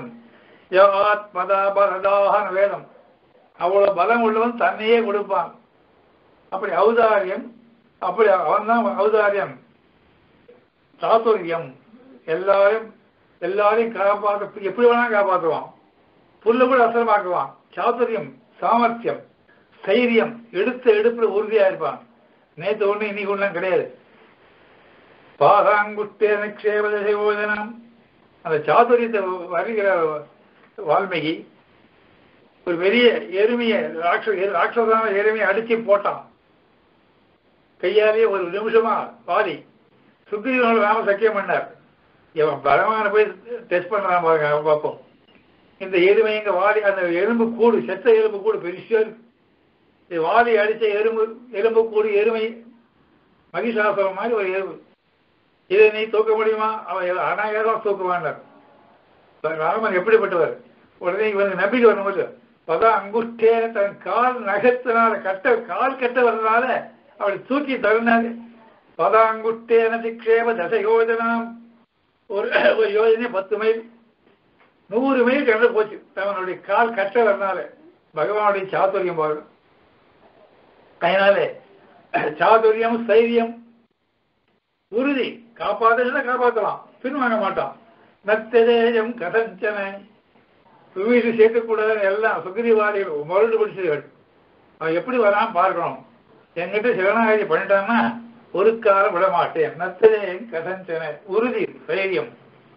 வேதம் அவ்வளவு பலம் உள்ளவன் தன்னையே கொடுப்பான். அப்படி ஔதாரியம், அப்படி அவன் தான் ஔதாரியம். சாதுரியம், எல்லாரையும் காப்பாற்ற எப்படி வேணா காப்பாற்றுவான். புல்ல கூட அசலமாக்குவான். சாதுரியம், சாமர்த்தியம், தைரியம், எடுப்புல உறுதியா இருப்பான். நேற்று ஒண்ணு இன்னைக்கு ஒண்ணும் கிடையாது. பாதாங்குஷ்டே நிக்ஷேபதனம், அந்த சாதுரியத்தை வருகிற வால்மீகி ஒரு பெரிய எருமையை ராட்சசான எருமையை அடிச்சு போட்டான் கையாலேயே. ஒரு நிமிஷமா வாதி சுக்ரீவனோட ராம சக்கியம் பண்ணார். இவன் பகவான போய் டெஸ்ட் பண்றான் பாருங்க, பார்ப்போம். இந்த எருமை எங்க வாடி, அந்த எலும்பு கூடு, செத்த எலும்பு கூடு பெருசா இருக்கு. இது வாடி அடிச்ச எலும்பு கூடு எருமை, மகிஷாசுரம் மாதிரி ஒரு எறும்பு. இதை நீ தூக்க முடியுமா? அவன் அநாயகமா தூக்குவான்னார். ராமன் எப்படிப்பட்டவர்? உடனே இவனுக்கு நம்பிக்கை வரும்போது அங்குஷ்டே தன் கால் நகத்தினால கால் கட்ட வர்றதுனால அவளை தூக்கி தருனாரு. பதாங்குஷ்டேன சிக்ஷேப தச யோஜனம், ஒரு யோஜனை 10 மைல் 100 மைல் கடந்து போச்சு. அவனுடைய கால் கட்ட வரனால பகவானுடைய சாதுரியம் பாருங்க. அதனாலே சாதுரியம், தைரியம், உறுதி, காப்பாற்றலாம், பின்வாங்க மாட்டான். நத்ததேயம் கதஞ்சன, வீடு சேர்க்கக்கூடாது எல்லாம் சுக்ரீவாதிகள் மருடு பிடிச்சதுகள். அவன் எப்படி வரான் பார்க்கணும். என்கிட்ட சிவனாகி பண்ணிட்டான்னா ஒரு காலம் விட மாட்டேன். நத்ததேயம் கதஞ்சன, உறுதி, தைரியம்.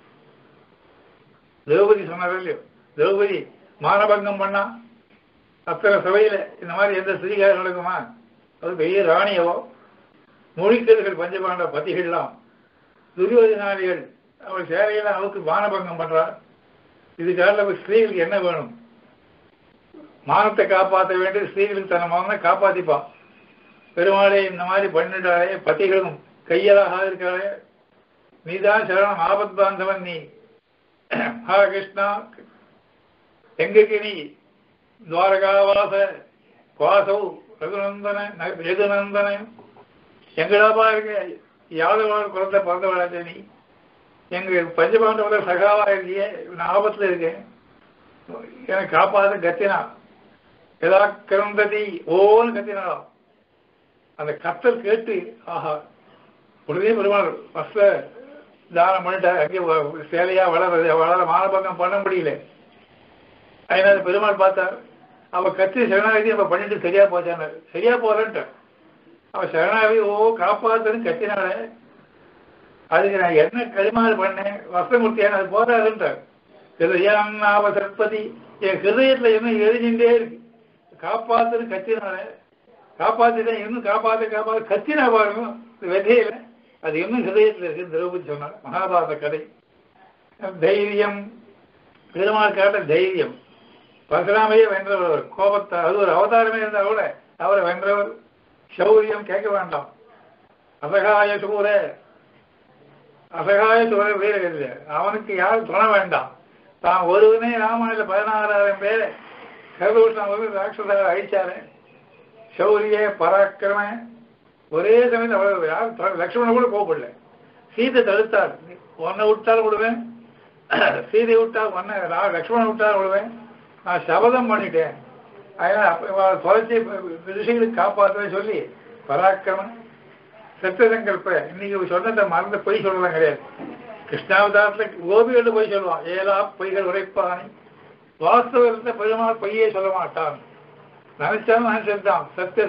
திரௌபதி சொன்னார் இல்லையோ, திரௌபதி மானபங்கம் பண்ணா அத்தனை சபையில இந்த மாதிரி எந்த ஸ்திரீகாரம் நடக்குமா? அது பெரிய ராணியவோ, மொழிக்கர்கள் பஞ்சபாண்ட பத்திகள்லாம் துரியோதனாளிகள் அவள் சேவையெல்லாம் அவருக்கு மானபங்கம் பண்றார். இதுக்காக ஸ்திரீகளுக்கு என்ன வேணும்? மானத்தை காப்பாற்ற வேண்டிய ஸ்திரீகளுக்கு தன்னை மகனை காப்பாத்திப்பான். பெருமாளே இந்த மாதிரி பண்ணிட்டாலே, பத்திகளும் கையலாக இருக்காளே, நீதான் சரணம் ஆபத் பாந்தவன் நீ. ஹா கிருஷ்ணா, எங்களுக்கு நீ துவாரகாவாச வாசவ் ரகுநந்தன எங்கடாப்பா இருக்க, யாதவாள் குழந்தை பிறந்தவளாச்சே நீ, எங்க பஞ்சபாண்டவர சகாவா இருக்கிய, நான் ஆபத்துல இருக்கேன், எனக்கு காப்பாத கத்தினா. எதா கிரந்ததி ஓன்னு கத்தினாலும் அந்த கத்தல் கேட்டு ஆஹா, உடனே பெருமாள் ஃபர்ஸ்ட்ல தானம் பண்ணிட்டார். அங்கே சேலையா வளர மானபங்கம் பண்ண முடியல. அதனால பெருமாள் பார்த்தார், அவ கத்தி சரணாகதி அவ பண்ணிட்டு சரியா போச்சான, சரியா போறன்ட்டு அவன் சரணாகதி காப்பாத்துன்னு கத்தினால, அதுக்கு நான் என்ன களிமாறு பண்ணேன், வசமூர்த்தியான அது போதாதுன்றார். ஹிருதயாம் சற்பதி, என் ஹிருதயத்துல இன்னும் எரிஞ்சுட்டே இருக்கு. காப்பாத்துன்னு கத்தினால, காப்பாத்திட்டேன், இன்னும் காப்பாத்த கத்தினா பாருங்க வெதையில, அது இன்னும் ஹிருதயத்தில் இருக்கு. திரௌபதி சொன்னார், மகாபாரத கதை. தைரியம், பெருமாள் காட்ட தைரியம். பரசுராமையே வென்றவர், கோபத்தை, அது ஒரு அவதாரமே இருந்தா கூட அவரை வென்றவர். சௌரியம் கேட்க வேண்டாம். அசகாய சூர வீரர் இல்லை, அவனுக்கு யாரும் துணை வேண்டாம். தான் ஒருவனே ராமாயண 16,000 பேரை கருதூஷணம் ராட்சதாக அழிச்சாரு. சௌரிய பராக்கிரம, ஒரே சமயத்தில் அவ்வளவு யாரும் லட்சுமணன் கூட கோபப்படல. சீதை தடுத்தார், உன்னை விட்டாலும் விடுவேன், சீதை விட்டால் உன்னை, லட்சுமணன் விட்டாலும் விடுவேன், நான் சபதம் பண்ணிட்டேன். அதனால தொலைச்சி ரிஷிகளுக்கு காப்பாற்றவே சொல்லி பராக்கிரமம் சத்தியசங்கல்ப. இன்னைக்கு சொன்னதை மறந்து பொய் சொல்லலாம் கிடையாது. கிருஷ்ணாவதாரத்துல கோபிகள் பொய் சொல்லுவான், ஏலா பொய்கள் உரைப்பானே. வாஸ்தவத்தை பெருமாள் பொய்யே சொல்ல மாட்டான், நினைச்சாலும் நினைச்சிருந்தான்.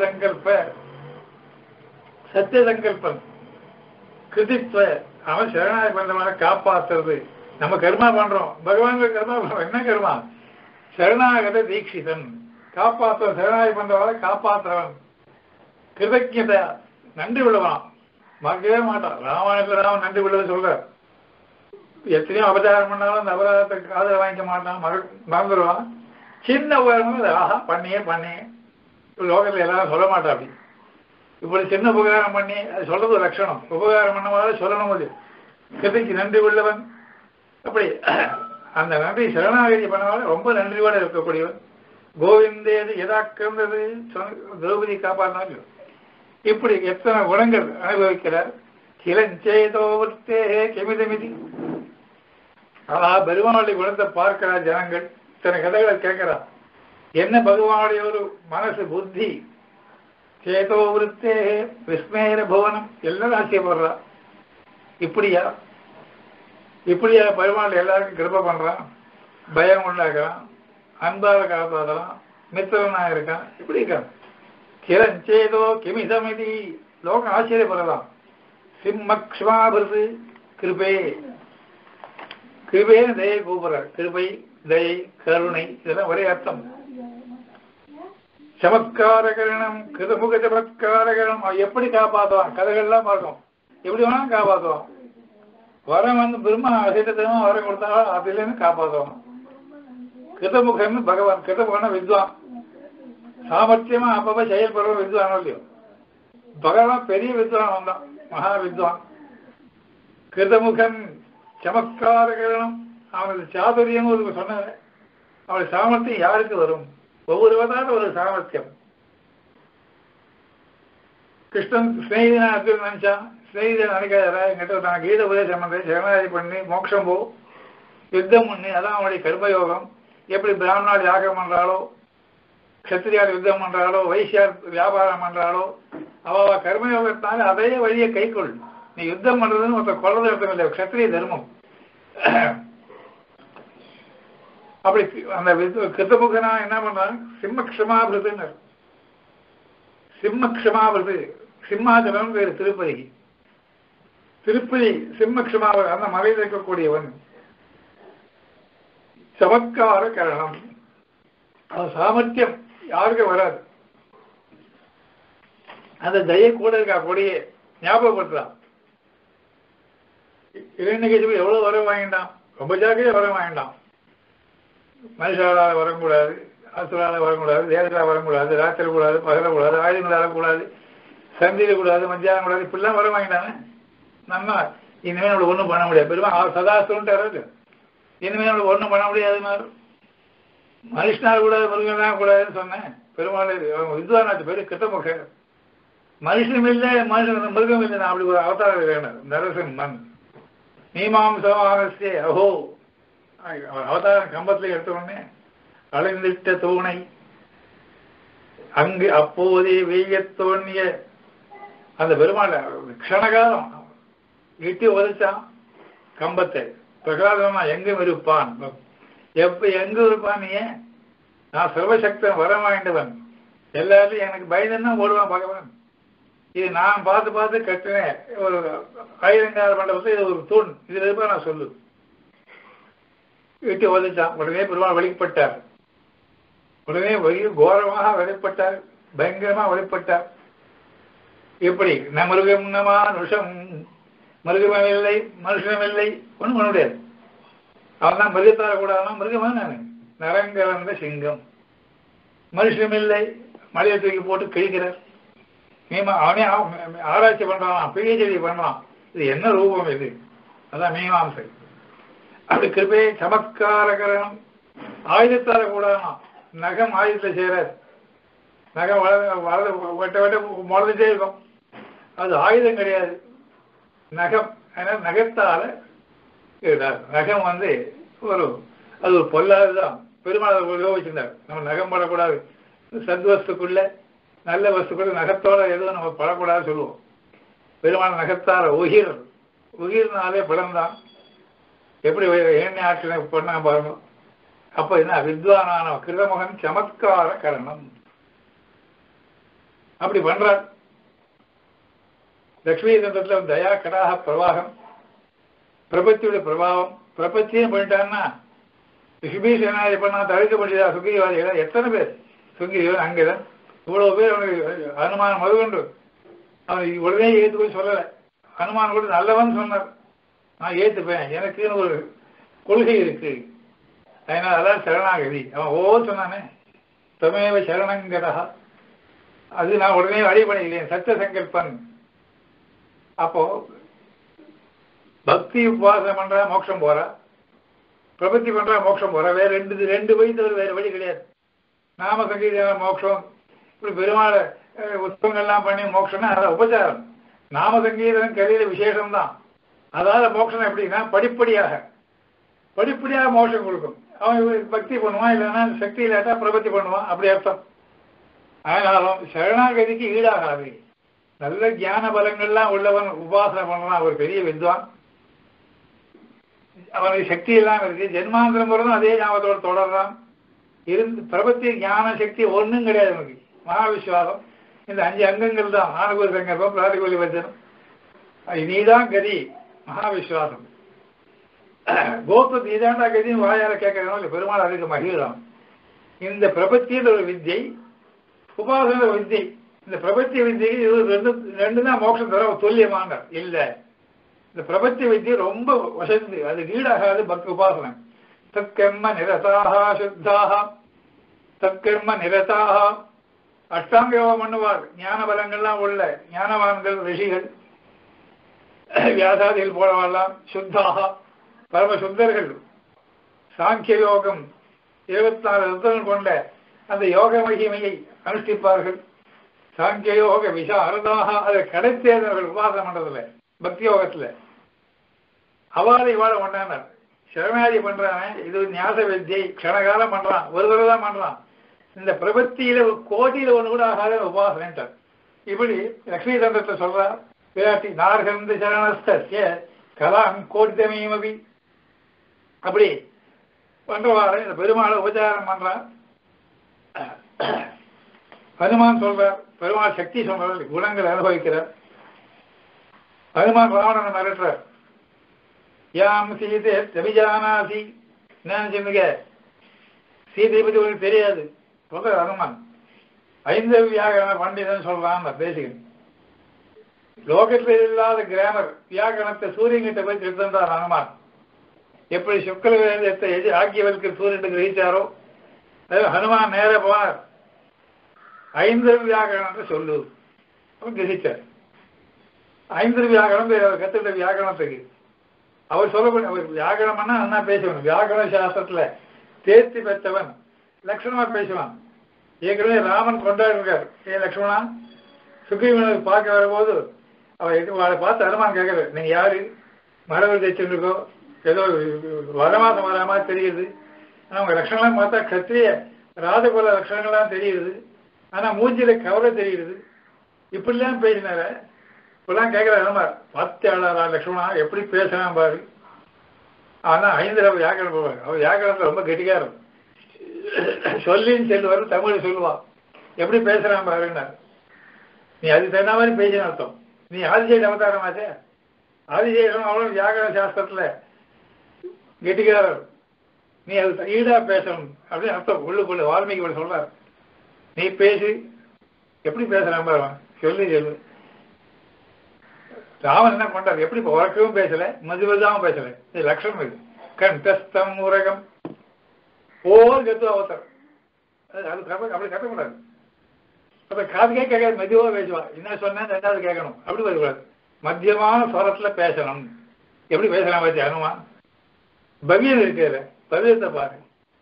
சத்தியசங்கல்பன் கிருதித்வ, அவன் சரணாகி பண்றவனை காப்பாற்றுறது. நம்ம கர்மா பண்றோம், பகவான் கர்மா பண்றோம். என்ன கர்மா? சரணாகத தீட்சிதன், காப்பாற்ற சரணாகி பண்றவனை காப்பாற்றுறவன். கிருதஜத, நன்றி விடுவான், மறக்கவே மாட்டான். ராமாயணத்துல ராமன் நன்றி விடுவது சொல்றார். எத்தனையோ அபச்சாரம் பண்ணாலும் அந்த அபராதத்தை காதல வாங்கிக்க மாட்டான், மறந்துடுவான். சின்ன உபகாரம் ஆஹா பண்ணியே லோகத்தில் எல்லாரும் சொல்ல மாட்டா. அப்படி இப்படி சின்ன உபகாரம் பண்ணி அது சொல்றது ஒரு லட்சணம். உபகாரம் பண்ணவாத சொல்லணும். அது கிருதிக்கு நன்றி உள்ளவன். அப்படி அந்த நன்றி சரணாகதி பண்ணவாத ரொம்ப நன்றியோட இருக்கக்கூடியவன். கோவிந்தேது எதாக்கிருந்தது திரௌபதி காப்பாற்றினாலும் இப்படி எத்தனை குணங்கள் அனுபவிக்கிறார். கிளஞ்சேதோ விருத்தே கிமிதமிதி. அதான் பெருமாளுடைய குணத்தை பார்க்கிறா ஜனங்கள், இத்தனை கதைகளை கேட்கிறா. என்ன பகவானுடைய ஒரு மனசு புத்தி, சேதோ விருத்தே விஸ்மேர புவனம், எல்லாரும் ஆச்சரியப்படுறா. இப்படியா இப்படியா பெருமாள் எல்லாருக்கும் கிருபை பண்றான், பயம் உண்டாக்குறான், அன்பாக காப்பாற்றலாம், மித்திரனா இருக்கான், இப்படி இருக்கான். கிளஞ்சேதோ கிமிதமிதி, லோகம் ஆச்சரியப்படலாம். சிம்மக்ஷ்மாபிருது கிருபே, கிருபேன்னு தயை கூப்பிடுறார். கிருபை, தயை, கருணை, இதெல்லாம் ஒரே அர்த்தம். சமத்காரகரணம், கிருதமுக சமத்காரகரணம், எப்படி காப்பாற்றுவான், கதைகள்லாம் பார்க்கும், எப்படி வேணாலும் காப்பாற்றுவான். வரம் வந்து பிரம்மா அசிட்டமா வரம் கொடுத்தாலும் அதுலேருந்து காப்பாற்றுவான். கிருதமுகன்னு பகவான், கிருதமுகன்னா வித்வான், சாமர்த்தியமா அப்பப்ப செயல்படுற வித்வானோ இல்லையோ. பகவான் பெரிய வித்வான் வந்தான், மகா வித்வான். கிருதமுகன் சமத்காரகரணம், அவனது சாதுரியம் ஒரு சொன்ன, அவனுடைய சாமர்த்தியம் யாருக்கு வரும்? ஒவ்வொருவதான ஒரு சாமர்த்தியம். கிருஷ்ணன் ஸ்நேகிதனா அர்ஜுன் நினைச்சான், ஸ்நேகிதன் நினைக்காதரா, என்கிட்ட நான் கீத உபதேசம் பண்ணி சரணாதி பண்ணி மோட்சம் போ, யுத்தம் பண்ணி, அதான் அவனுடைய கர்மயோகம். எப்படி பிராமணால் யாகம் பண்றாளோ, கத்திரியால் யுத்தம் பண்றாளோ, வைசியால் வியாபாரம் பண்றாளோ, அவ கர்மயோகத்தினால அதே வழியை கைக்கொள். நீ யுத்தம் பண்றதுன்னு ஒருத்தர் கொள்றது அர்த்தம் இல்லை, கத்திரிய தர்மம். அப்படி அந்த கிருத்தமுகனா என்ன பண்றான், சிம்மக்ஷமாபிருதுன்னு. சிம்மக்ஷமாபிருது, சிம்மாச்சலம் பேரு திருப்பதி. திருப்பதி சிம்மக்ஷமாவது, அந்த மலையில் இருக்கக்கூடியவன். சமத்கார கரணம், அவன் சாமர்த்தியம் யாருக்கும் வராது. அந்த தயை கூட இருக்கா, கொடியே ஞாபகப்படுத்துறான். இரண்யகசிபு எவ்வளவு வரம் வாங்கிட்டான், ரொம்ப ஜாக்கிரதையா வரம் வாங்கிட்டான். மனுஷாலால் வரக்கூடாது, அசுரால வரக்கூடாது, தேவதால வரக்கூடாது, ராத்திரி கூடாது, பகலக்கூடாது, ஆயுதங்களால கூடாது, சந்தியில கூடாது, மத்தியானம் கூடாது, இப்படிலாம் வரம் வாங்கிட்டானே. நம்ம இனிமே நம்மளுக்கு ஒன்றும் பண்ண முடியாது. பெருமா சதாசுன்ட்டு இனிமே நம்மளுக்கு ஒன்றும் பண்ண முடியாது. மனுஷனால் கூடாது, மிருகம்லாம் கூடாதுன்னு சொன்னேன். பெருமாள் வித்வானாச்சு பேரு கிருத்தமுக. மனுஷனும் இல்லை, மனுஷன் மிருகம் இல்லை, நான் அப்படி ஒரு அவதாரம் வேணும். நரசிம் மண் மீமாம்சமானஸ்தே அஹோ, அவதாரம் கம்பத்துல எடுத்த உடனே அலைந்திட்ட தூணை அங்கு அப்போதே வெய்ய தோணிய அந்த பெருமாள் க்ஷணகாலம் இட்டி உதைச்சான் கம்பத்தை. பிரகலாதமா எங்கும் இருப்பான், எப்ப எங்க இருப்பான், நீ நான் சர்வசக்தன் வர வாய்ந்தவன், எல்லாரும் எனக்கு பயந்துன்னா ஓடுவான் பகவான். இது நான் பார்த்து பார்த்து கட்டினேன் ஒரு ஆயிரங்கால மண்டபத்தில், இது ஒரு தூண், இதுல இருப்பா நான் சொல்லு. வீட்டு உதச்சான். உடனே பெருமாள் வெளிப்பட்டார். உடனே கோரமாக வெளிப்பட்டார், பயங்கரமா வெளிப்பட்டார். எப்படி மிருகம் நமா நுஷம், மிருகமும் இல்லை மனுஷனும் இல்லை, ஒன்றும் பண்ண முடியாது. அவன் தான் மிருகத்தார கூடாதான், மிருகமா நான் நரங்கலந்த சிங்கம். மனுஷனும் இல்லை, மலையை தூக்கி போட்டு கிழிக்கிறார். அவனே ஆராய்ச்சி பண்றான், பிஹெச்டி பண்றான், இது என்ன ரூபம் இது, அதான் மீமாம்சை. அப்படி கிருபை சமத்காரகரணம், ஆயுதத்தார கூடாதான், நகம் ஆயுதத்தை செய்யறார். நகம் வளர்ந்து வெட்ட வெட்ட முளைஞ்சிட்டே இருக்கும், அது ஆயுதம் கிடையாது, நகம். அதனால நகத்தால நகம் வந்து ஒரு அது ஒரு பொல்லாதுதான். பெருமாள் உபயோகிச்சிருந்தார், நம்ம நகம் படக்கூடாது, சத்வஸ்துக்குள்ள நல்ல வஸ்துக்குள்ள நகத்தோட எதுவும் நம்ம படக்கூடாது சொல்லுவோம். பெருமாள் நகத்தார உயிர், உயிர்னாலே படம்தான். எப்படி எண்ணெய் ஆட்சினை பண்ணாங்க பாருங்க. அப்ப என்ன வித்வானான கிருதமுகன் சமத்கார கரணம் அப்படி பண்றார். லட்சுமி தந்திரத்துல தயா கடாக பிரவாகம், பிரபத்தியுடைய பிரபாவம். பிரபத்தியும் பண்ணிட்டான்னா ரிஷிபீஷனாதி பண்ணா தவிர்க்க முடியாதா? சுகிரிவாதிகளா எத்தனை பேர், சுகிரிவன் அங்கதான் இவ்வளவு பேர் அவனுக்கு அனுமானம் மதுகொண்டு அவன் உடனே ஏற்றுக்கொண்டு சொல்லலை. அனுமானம் கூட நல்லவன் சொன்னார், நான் ஏற்றுப்பேன், எனக்குன்னு ஒரு கொள்கை இருக்கு, அதனால அதான் சரணாகதி. அவன் சொன்னானே தமேவ சரணங்கடா, அது நான் உடனே வழிபடுகிறேன், சத்திய சங்கல்பன். அப்போ பக்தி உபாசனை பண்றா மோட்சம் போறா, பிரபத்தி பண்றா மோட்சம் போறா. வேற ரெண்டு வழி தவிர வேற வழி கிடையாது. நாம சங்கீத மோட்சம், இப்படி பெருமாள் உத்தவங்கள்லாம் பண்ணி மோட்சம்னா அதான் உபச்சாரம். நாம சங்கீதம் கலியில விசேஷம்தான். அதாவது மோட்சம் எப்படின்னா படிப்படியாக மோட்சம் கொடுக்கும். அவன் பக்தி பண்ணுவான், இல்லைன்னா சக்தி இல்லாட்டா பிரபத்தி பண்ணுவான், அப்படி அர்த்தம். ஆனாலும் சரணாகதிக்கு ஈடாகாது. நல்ல ஞான பலங்கள்லாம் உள்ளவன் உபாசனை பண்றான், ஒரு பெரிய வித்வான், அவனுக்கு சக்தி எல்லாம் இருக்கு, ஜென்மாந்திரம் போறதும் அதே ஞாபகத்தோடு தொடர்றான். இருந்து பிரபத்தி ஞான சக்தி ஒன்றும் கிடையாது நமக்கு. மகாவிஸ்வாசம் இந்த 5 அங்கங்கள் தான். ஆணுகூல சங்கல்பம், பிராதிகூலி வச்சனம், நீதான் கதி. மகாவிஸ்வாசம் கோபத்து நீதாண்டா கதின்னு வாயால கேட்கறதும் இல்லை, பெருமாள் அதுக்கு மகிழ்தான். இந்த பிரபத்தியில் ஒரு வித்தியை, உபாசன வித்தியை. இந்த பிரபத்தி வித்தியை ரெண்டு தான் மோட்சம் தர துல்லியமான இல்லை. இந்த பிரபத்தி வித்தியை ரொம்ப வசதி, அது ஈடாகாது பக்தி உபாசனம். தற்கர்ம நிரதாக சுத்தாக, தற்கர்ம நிரதாக அஷ்டாங்க யோகம் பண்ணுவார். ஞான பலங்கள்லாம் உள்ள ஞானவான்கள், ரிஷிகள், வியாசாதிகள் போலவெல்லாம் சுத்தாக பரமசுந்தர்கள். சாங்கிய யோகம் 24 ரத்தங்கள் கொண்ட அந்த யோக மகிமையை அனுஷ்டிப்பார்கள். சாங்கிய யோக விசாரதாக அதை கடைத்தேர்ந்தவர்கள் உபாசனம் பண்றதில்ல. பக்தி யோகத்துல அவாதை வாழ கொண்டாண்டார். சரணாதி பண்றானே இது ஞாச வித்தியை, க்ஷணகாலம் பண்றான், ஒரு தடவை தான் பண்றான். இந்த பிரபத்தியில ஒரு கோட்டியில ஒண்ணு கூட ஆகாத உபாசனைட்டார். இப்படி லட்சுமி தந்திரத்தை சொல்றார். விராட்டி நார்கந்த சரணஸ்திய கலாம் கோட்டிதமீமபி, அப்படி பண்றவாறு இந்த பெருமாளை உபச்சாரம் பண்றார். ஹனுமான் சொல்றார், பெருமாள் சக்தி சொல்றார், குணங்கள் அனுபவிக்கிறார். ஹனுமான் ராவணனை மிரட்டுறார். யாம் சீதை அபிஜானாசி, நினைச்சுங்க சீதையை பத்தி உங்களுக்கு தெரியாது சொல்ற ஹனுமான். 5 வியாகரண பண்டிதன் சொல்றான் பேசுகிறேன். லோகத்தில் இல்லாத கிராமர் வியாகரணத்தை சூரியன் கிட்ட போய் திருத்தந்தார் ஹனுமான். எப்படி சுக்கல வேதத்தை ஆகியவருக்கு சூரியன் கிரகிச்சாரோ ஹனுமான் நேர போனார். 5 வியாகரணத்தை சொல்லு கிரகிச்சார். 5 வியாகரணம் கத்துக்கிட்ட வியாகரணத்துக்கு அவர் சொல்லக்கூடிய அவர் வியாகரணம்னா என்ன பேசுவான். வியாகரண சாஸ்திரத்துல தேர்ச்சி பெற்றவன், லட்சணமா பேசுவான். ஏற்கனவே ராமன் கொண்டாடுறார். லட்சுமணா சுக்ரீவனை பார்க்க வரும்போது அவளை பார்த்து ஹனுமான் கேட்கற, நீங்க யாரு, மரபு தைச்சுருக்கோ, ஏதோ வனவாசம் வர மாதிரி தெரியுது. ஆனா உங்க லட்சணம்லாம் பார்த்தா கத்திரிய ராஜகுல லட்சணங்கள்லாம் தெரியுது. ஆனா மூஞ்சில கவலை தெரியுது. இப்படிலாம் பேசினார இப்பெல்லாம் கேட்கிற ஹனுமார், 10 லட்சுமணா எப்படி பேசுறான் பாரு. ஆனா 5 வியாக்கரணம் போவாங்க. அவர் வியாக்கரணத்துல ரொம்ப கெட்டிக்காரன். சொல்லின்னு செல்லுவாரு, தமிழ் சொல்லுவான். எப்படி பேசுறான் பாருன்னா, நீ அது தகுந்த மாதிரி பேசின அர்த்தம். நீ ஆதிசேஷ அவதாரமாச்சே, ஆதிசேஷம் அவ்வளவு வியாகரண சாஸ்திரத்துல கெட்டிக்காரர், நீ அது ஈடா பேசணும் அப்படின்னு அர்த்தம். உள்ளுக்குள்ள வால்மீகி சொல்றார், நீ பேசு, எப்படி பேசுறான் பாருவான், சொல்லு சொல்லு. ராமன் என்ன பண்றாரு, எப்படி உறக்கவும் பேசல, மதுவதாவும் பேசல. இது லட்சணம். இது கண்டஸ்தம் உரகம் ஓர் கத்து அவசரம். அது அப்படி கட்டக்கூடாது. அப்ப காதுக்கே கேட்காது, மெதுவா பேசுவா. என்ன சொன்னா 2வது கேட்கணும், அப்படி வரக்கூடாது. மத்தியமான ஸ்வரத்துல பேசணும். எப்படி பேசலாம் பத்தி அனுமா பவியல் இருக்கிற பவியத்தை பாரு.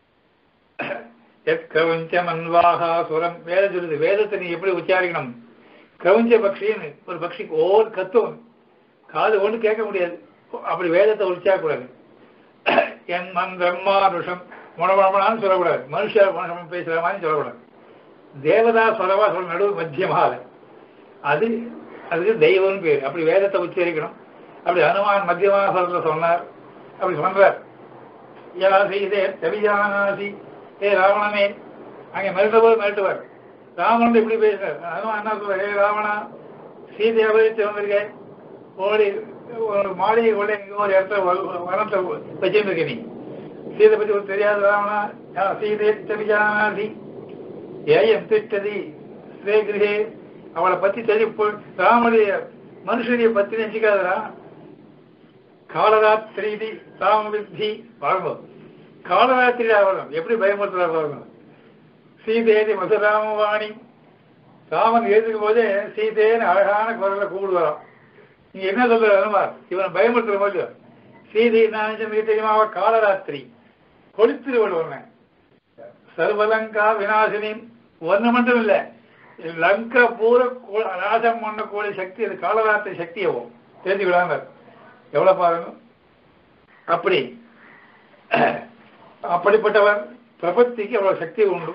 கிரவுஞ்ச மன்வாகா சுரம் வேதம் சொல்லுது. வேதத்தை நீ எப்படி உச்சாரிக்கணும். கிரவுஞ்ச பக்ஷின்னு ஒரு பக்ஷிக்கு ஓர் கத்தும், காது கொண்டு கேட்க முடியாது. அப்படி வேதத்தை உச்சாரக்கூடாது. என் மந்திரம்மானுஷம் முனமணமானு சொல்லக்கூடாது. மனுஷர் மனுஷம் பேசுற மாதிரி சொல்லக்கூடாது. தேவதா சொரவா சொல்ல நடுவு மத்தியமாக, அதுக்கு தெய்வம்னு பேரு. அப்படி வேதத்தை உச்சரிக்கணும். அப்படி ஹனுமான் மத்தியமாக சொல்ல சொன்னார். அப்படி சொல்றார், யாசீதே தவிஜானாசி, ஏ ராவணனே. அங்கே மிரட்ட போது மிரட்டுவார். ராவணன் இப்படி பேசுறார். ஹனுமான் என்ன சொல்ற, ஏ ராவணா, சீதை அபகரித்து வந்திருக்கேன், ஓடி ஒரு மாளிகை கொள்ள எங்கோ ஒரு இடத்துல வனத்தை வச்சுட்டு இருக்க, நீ சீதை பத்தி ஒரு தெரியாது ராவணா. சீதை தவிஜானாசி ஏயம் திட்டதி ஸ்ரீகிரே, அவளை பத்தி தெரியும். ராமனுடைய மனுஷனுடைய பத்தி நினைச்சுக்காதரா. காலராத்திரி ராமவித்தி பாருங்க, காலராத்திரி ஆகணும். எப்படி பயமுறுத்துறா பாருங்க. சீதேதி மதுராமவாணி, ராமன் எழுதுக்கும் போதே சீதேன்னு அழகான குரல்ல கூப்பிடுவாராம். நீங்க என்ன சொல்ற ஹனுமார், இவனை பயமுறுத்துற போது சீதை நான் தெரியுமா, அவ காலராத்திரி கொளுத்திருவள் ஒண்ணு, சர்வலங்கா விநாசினி. ஒண்ணு மட்டும் இல்ல, லங்கா பூரா நாசம் பண்ணக்கூடிய சக்தி, அது காலராத்திரி சக்தியவும் தெரிஞ்சுக்கிடாங்க. எவ்வளவு பாருங்க. அப்படி அப்படிப்பட்டவர் பிரபத்திக்கு எவ்வளவு சக்தி உண்டு.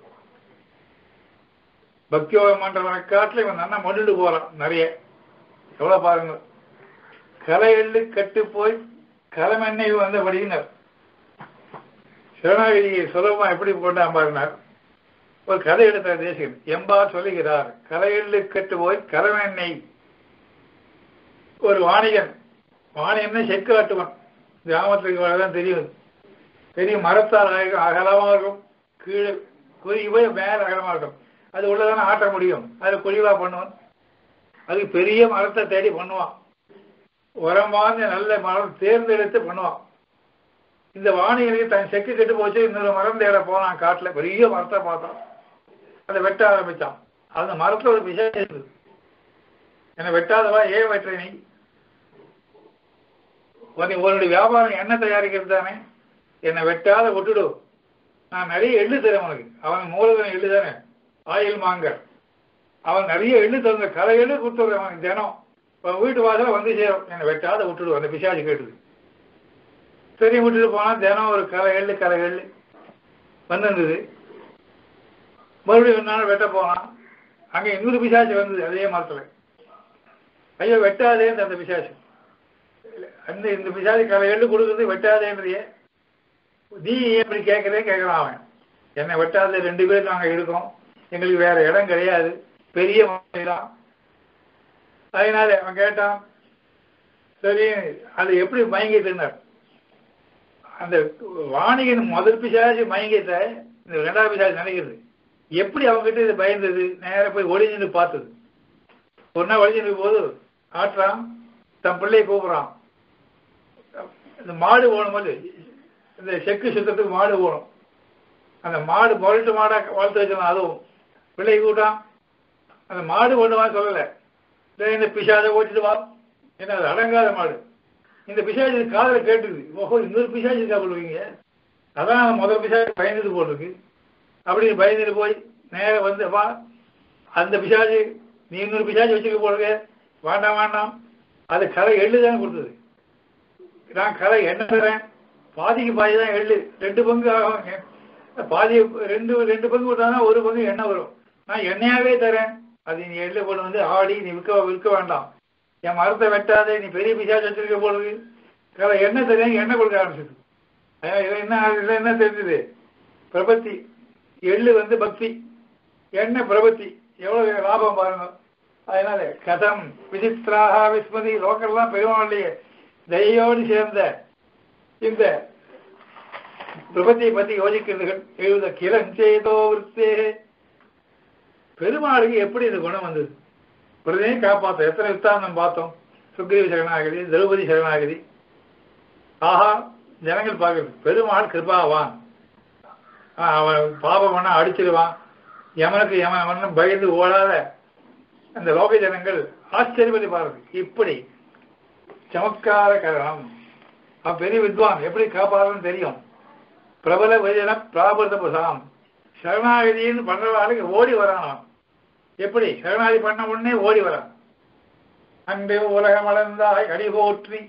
பக்தியோகம் பண்றவனை காட்டில் இவன் நல்லா மொழிட்டு போறான் நிறைய. எவ்வளவு பாருங்க. கலை எள்ளு கட்டு போய் கலமெண்ணெய் வந்து படியினர் சரணாகிரியை சுலபமா எப்படி போட்டான் பாருனார். ஒரு கதை எடுத்த தேசிகன் எம்பார் சொல்லுகிறார். கலையெள்ளு கட்டு போய் கலமெண்ணெய். ஒரு வாணிகன், வாணிகன் செக்கு ஆட்டுவன், கிராமத்துக்கு வரதான் தெரியும். பெரிய மரத்தால் அகலமாக இருக்கும், கீழே குறுகி போய் மேல அகலமாக இருக்கும். அது உள்ளதானே ஆட்ட முடியும். அது குழிவா பண்ணுவான். அதுக்கு பெரிய மரத்தை தேடி பண்ணுவான். உரமான நல்ல மரம் தேர்ந்தெடுத்து பண்ணுவான். இந்த வாணிகனுக்கு தன் செக்கு கெட்டு போச்சு, இன்னொரு மரம் தேட போனான். காட்டுல பெரிய மரத்தை பார்த்தான், அதை வெட்ட ஆரம்பிச்சான். அந்த மரத்துல ஒரு விஷயம் இருந்தது. என்னை வெட்டாதவா, ஏன் வெட்டுற நீ? உன்னுடைய வியாபாரம் என்ன தயாரிக்கிறது தானே, என்னை வெட்டாத விட்டுடு, நான் நிறைய எள்ளு தரேன் உனக்கு. அவன் மூலதனம் எள்ளு தானே, ஆயில் மாங்கர். அவன் நிறைய எள்ளு தந்த கலை எள்ளு கொடுத்துடுறேன் அவனுக்கு தினம். வீட்டு வாசல வந்து சேரும், என்னை வெட்டாத விட்டுடு. அந்த பிசாசு கேட்டுது. சரி விட்டுட்டு போனா தினம் ஒரு கலை எள்ளு வந்திருந்தது. மறுபடியும் ஒரு நாள் வெட்ட போனான். அங்க இன்னொரு பிசாசு வந்தது அதே மரத்துல. ஐயோ வெட்டாதேன்னு அந்த பிசாசு. இந்த பிசாசு கலை எள்ளு கொடுக்குறது வெட்டாதேன்றியே, நீ எப்படி கேட்கறான் அவன். என்னை வெட்டாத 2 பேர் நாங்க இருக்கோம், எங்களுக்கு வேற இடம் கிடையாது, பெரிய தான். அதனால அவன் கேட்டான். சரி, அது எப்படி மயங்கிட்டு அந்த வாணிகன் முதல் பிசாசு மயங்கிட்ட இந்த 2வது பிசாசு நினைக்கிறது. எப்படி அவங்ககிட்ட இது பயந்தது, நேர போய் ஒளிஞ்சு பார்த்தது. ஒரு நாள் ஒளிஞ்சு போது ஆட்டுறான், தன் பிள்ளையை கூப்பிடுறான். இந்த மாடு போகணும் போது, இந்த செக்கு சுத்தத்துக்கு மாடு போகணும். அந்த மாடு முரட்டு மாடா வளர்த்து வச்சிடலாம். அதுவும் பிள்ளை கூட்டான். அந்த மாடு கொண்டுவான்னு சொல்லலை, இந்த பிசாசை ஓட்டிட்டு வா. ஏன்னா அது அடங்காத மாடு. இந்த பிசாசு காதல கேட்டுது. ஓஹோ, இன்னொரு பிசாசு இருக்கா போடுவீங்க, அதான் முதல் பிசாசு பயந்துட்டு போட்டிருக்கு அப்படின்னு பயந்துட்டு போய் நேரம் வந்து வா. அந்த பிசாசு நீ இன்னொரு பிசாசு வச்சுக்க போடுங்க. வேண்டாம், அது கலை எள்ளுதான் கொடுத்தது. நான் கலை என்ன தரேன், பாதிக்கு பாதி தான் எள்ளு, 2 பங்கு ஆகும். பாதி 2 பங்கு விட்டாதான் 1 பங்கு எண்ணெய் வரும். நான் எண்ணெயாவே தரேன், அது நீ எள்ளு கொண்டு வந்து ஆடி நீ விற்க வேண்டாம். என் மரத்தை வெட்டாதே, நீ பெரிய பிசாசு வச்சிருக்க போடுது. கலை எண்ணெய் தரேன், எண்ணெய் கொடுக்க ஆரம்பிச்சது. இதுல என்ன தெரிஞ்சது, பிரபத்தி. எள்ளு வந்து பக்தி, எண்ணெய் பிரபத்தி. எவ்வளவு லாபம் பாருங்க. அதனால கதம் விசித்ராக விஸ்மதி லோக்கெல்லாம் பெருமாளுடைய தயையோடு சேர்ந்த இந்த பிரபத்தியை பற்றி யோசிக்கிறீர்கள். எழுத கிளஞ்சேதோ விருத்தே. பெருமாளுக்கு எப்படி இந்த குணம் வந்தது, பிரதையும் காப்பாற்றோம். எத்தனை வித்தாந்தம் பார்த்தோம். சுக்ரீவ சரணாகதி, திரௌபதி சரணாகதி. ஆஹா, ஜனங்கள் பார்க்கறது பெருமாள் கிருபாவான். அவன் பாபம் பண்ண அடிச்சிருவான், யமனுக்கு யமன் பயந்து ஓடாத அந்த லோக ஜனங்கள் ஆச்சரியப்படி பாருங்க. இப்படி சமத்கார கரணம். அவன் பெரிய வித்வான், எப்படி காப்பாறன்னு தெரியும். பிரபல வைஜன பிராபத புசாம். சரணாகதின்னு பண்றவாளுக்கு ஓடி வரான். எப்படி சரணாகதி பண்ண உடனே ஓடி வரான். அன்பே உலகம் அளந்தாய் அடி போற்றி.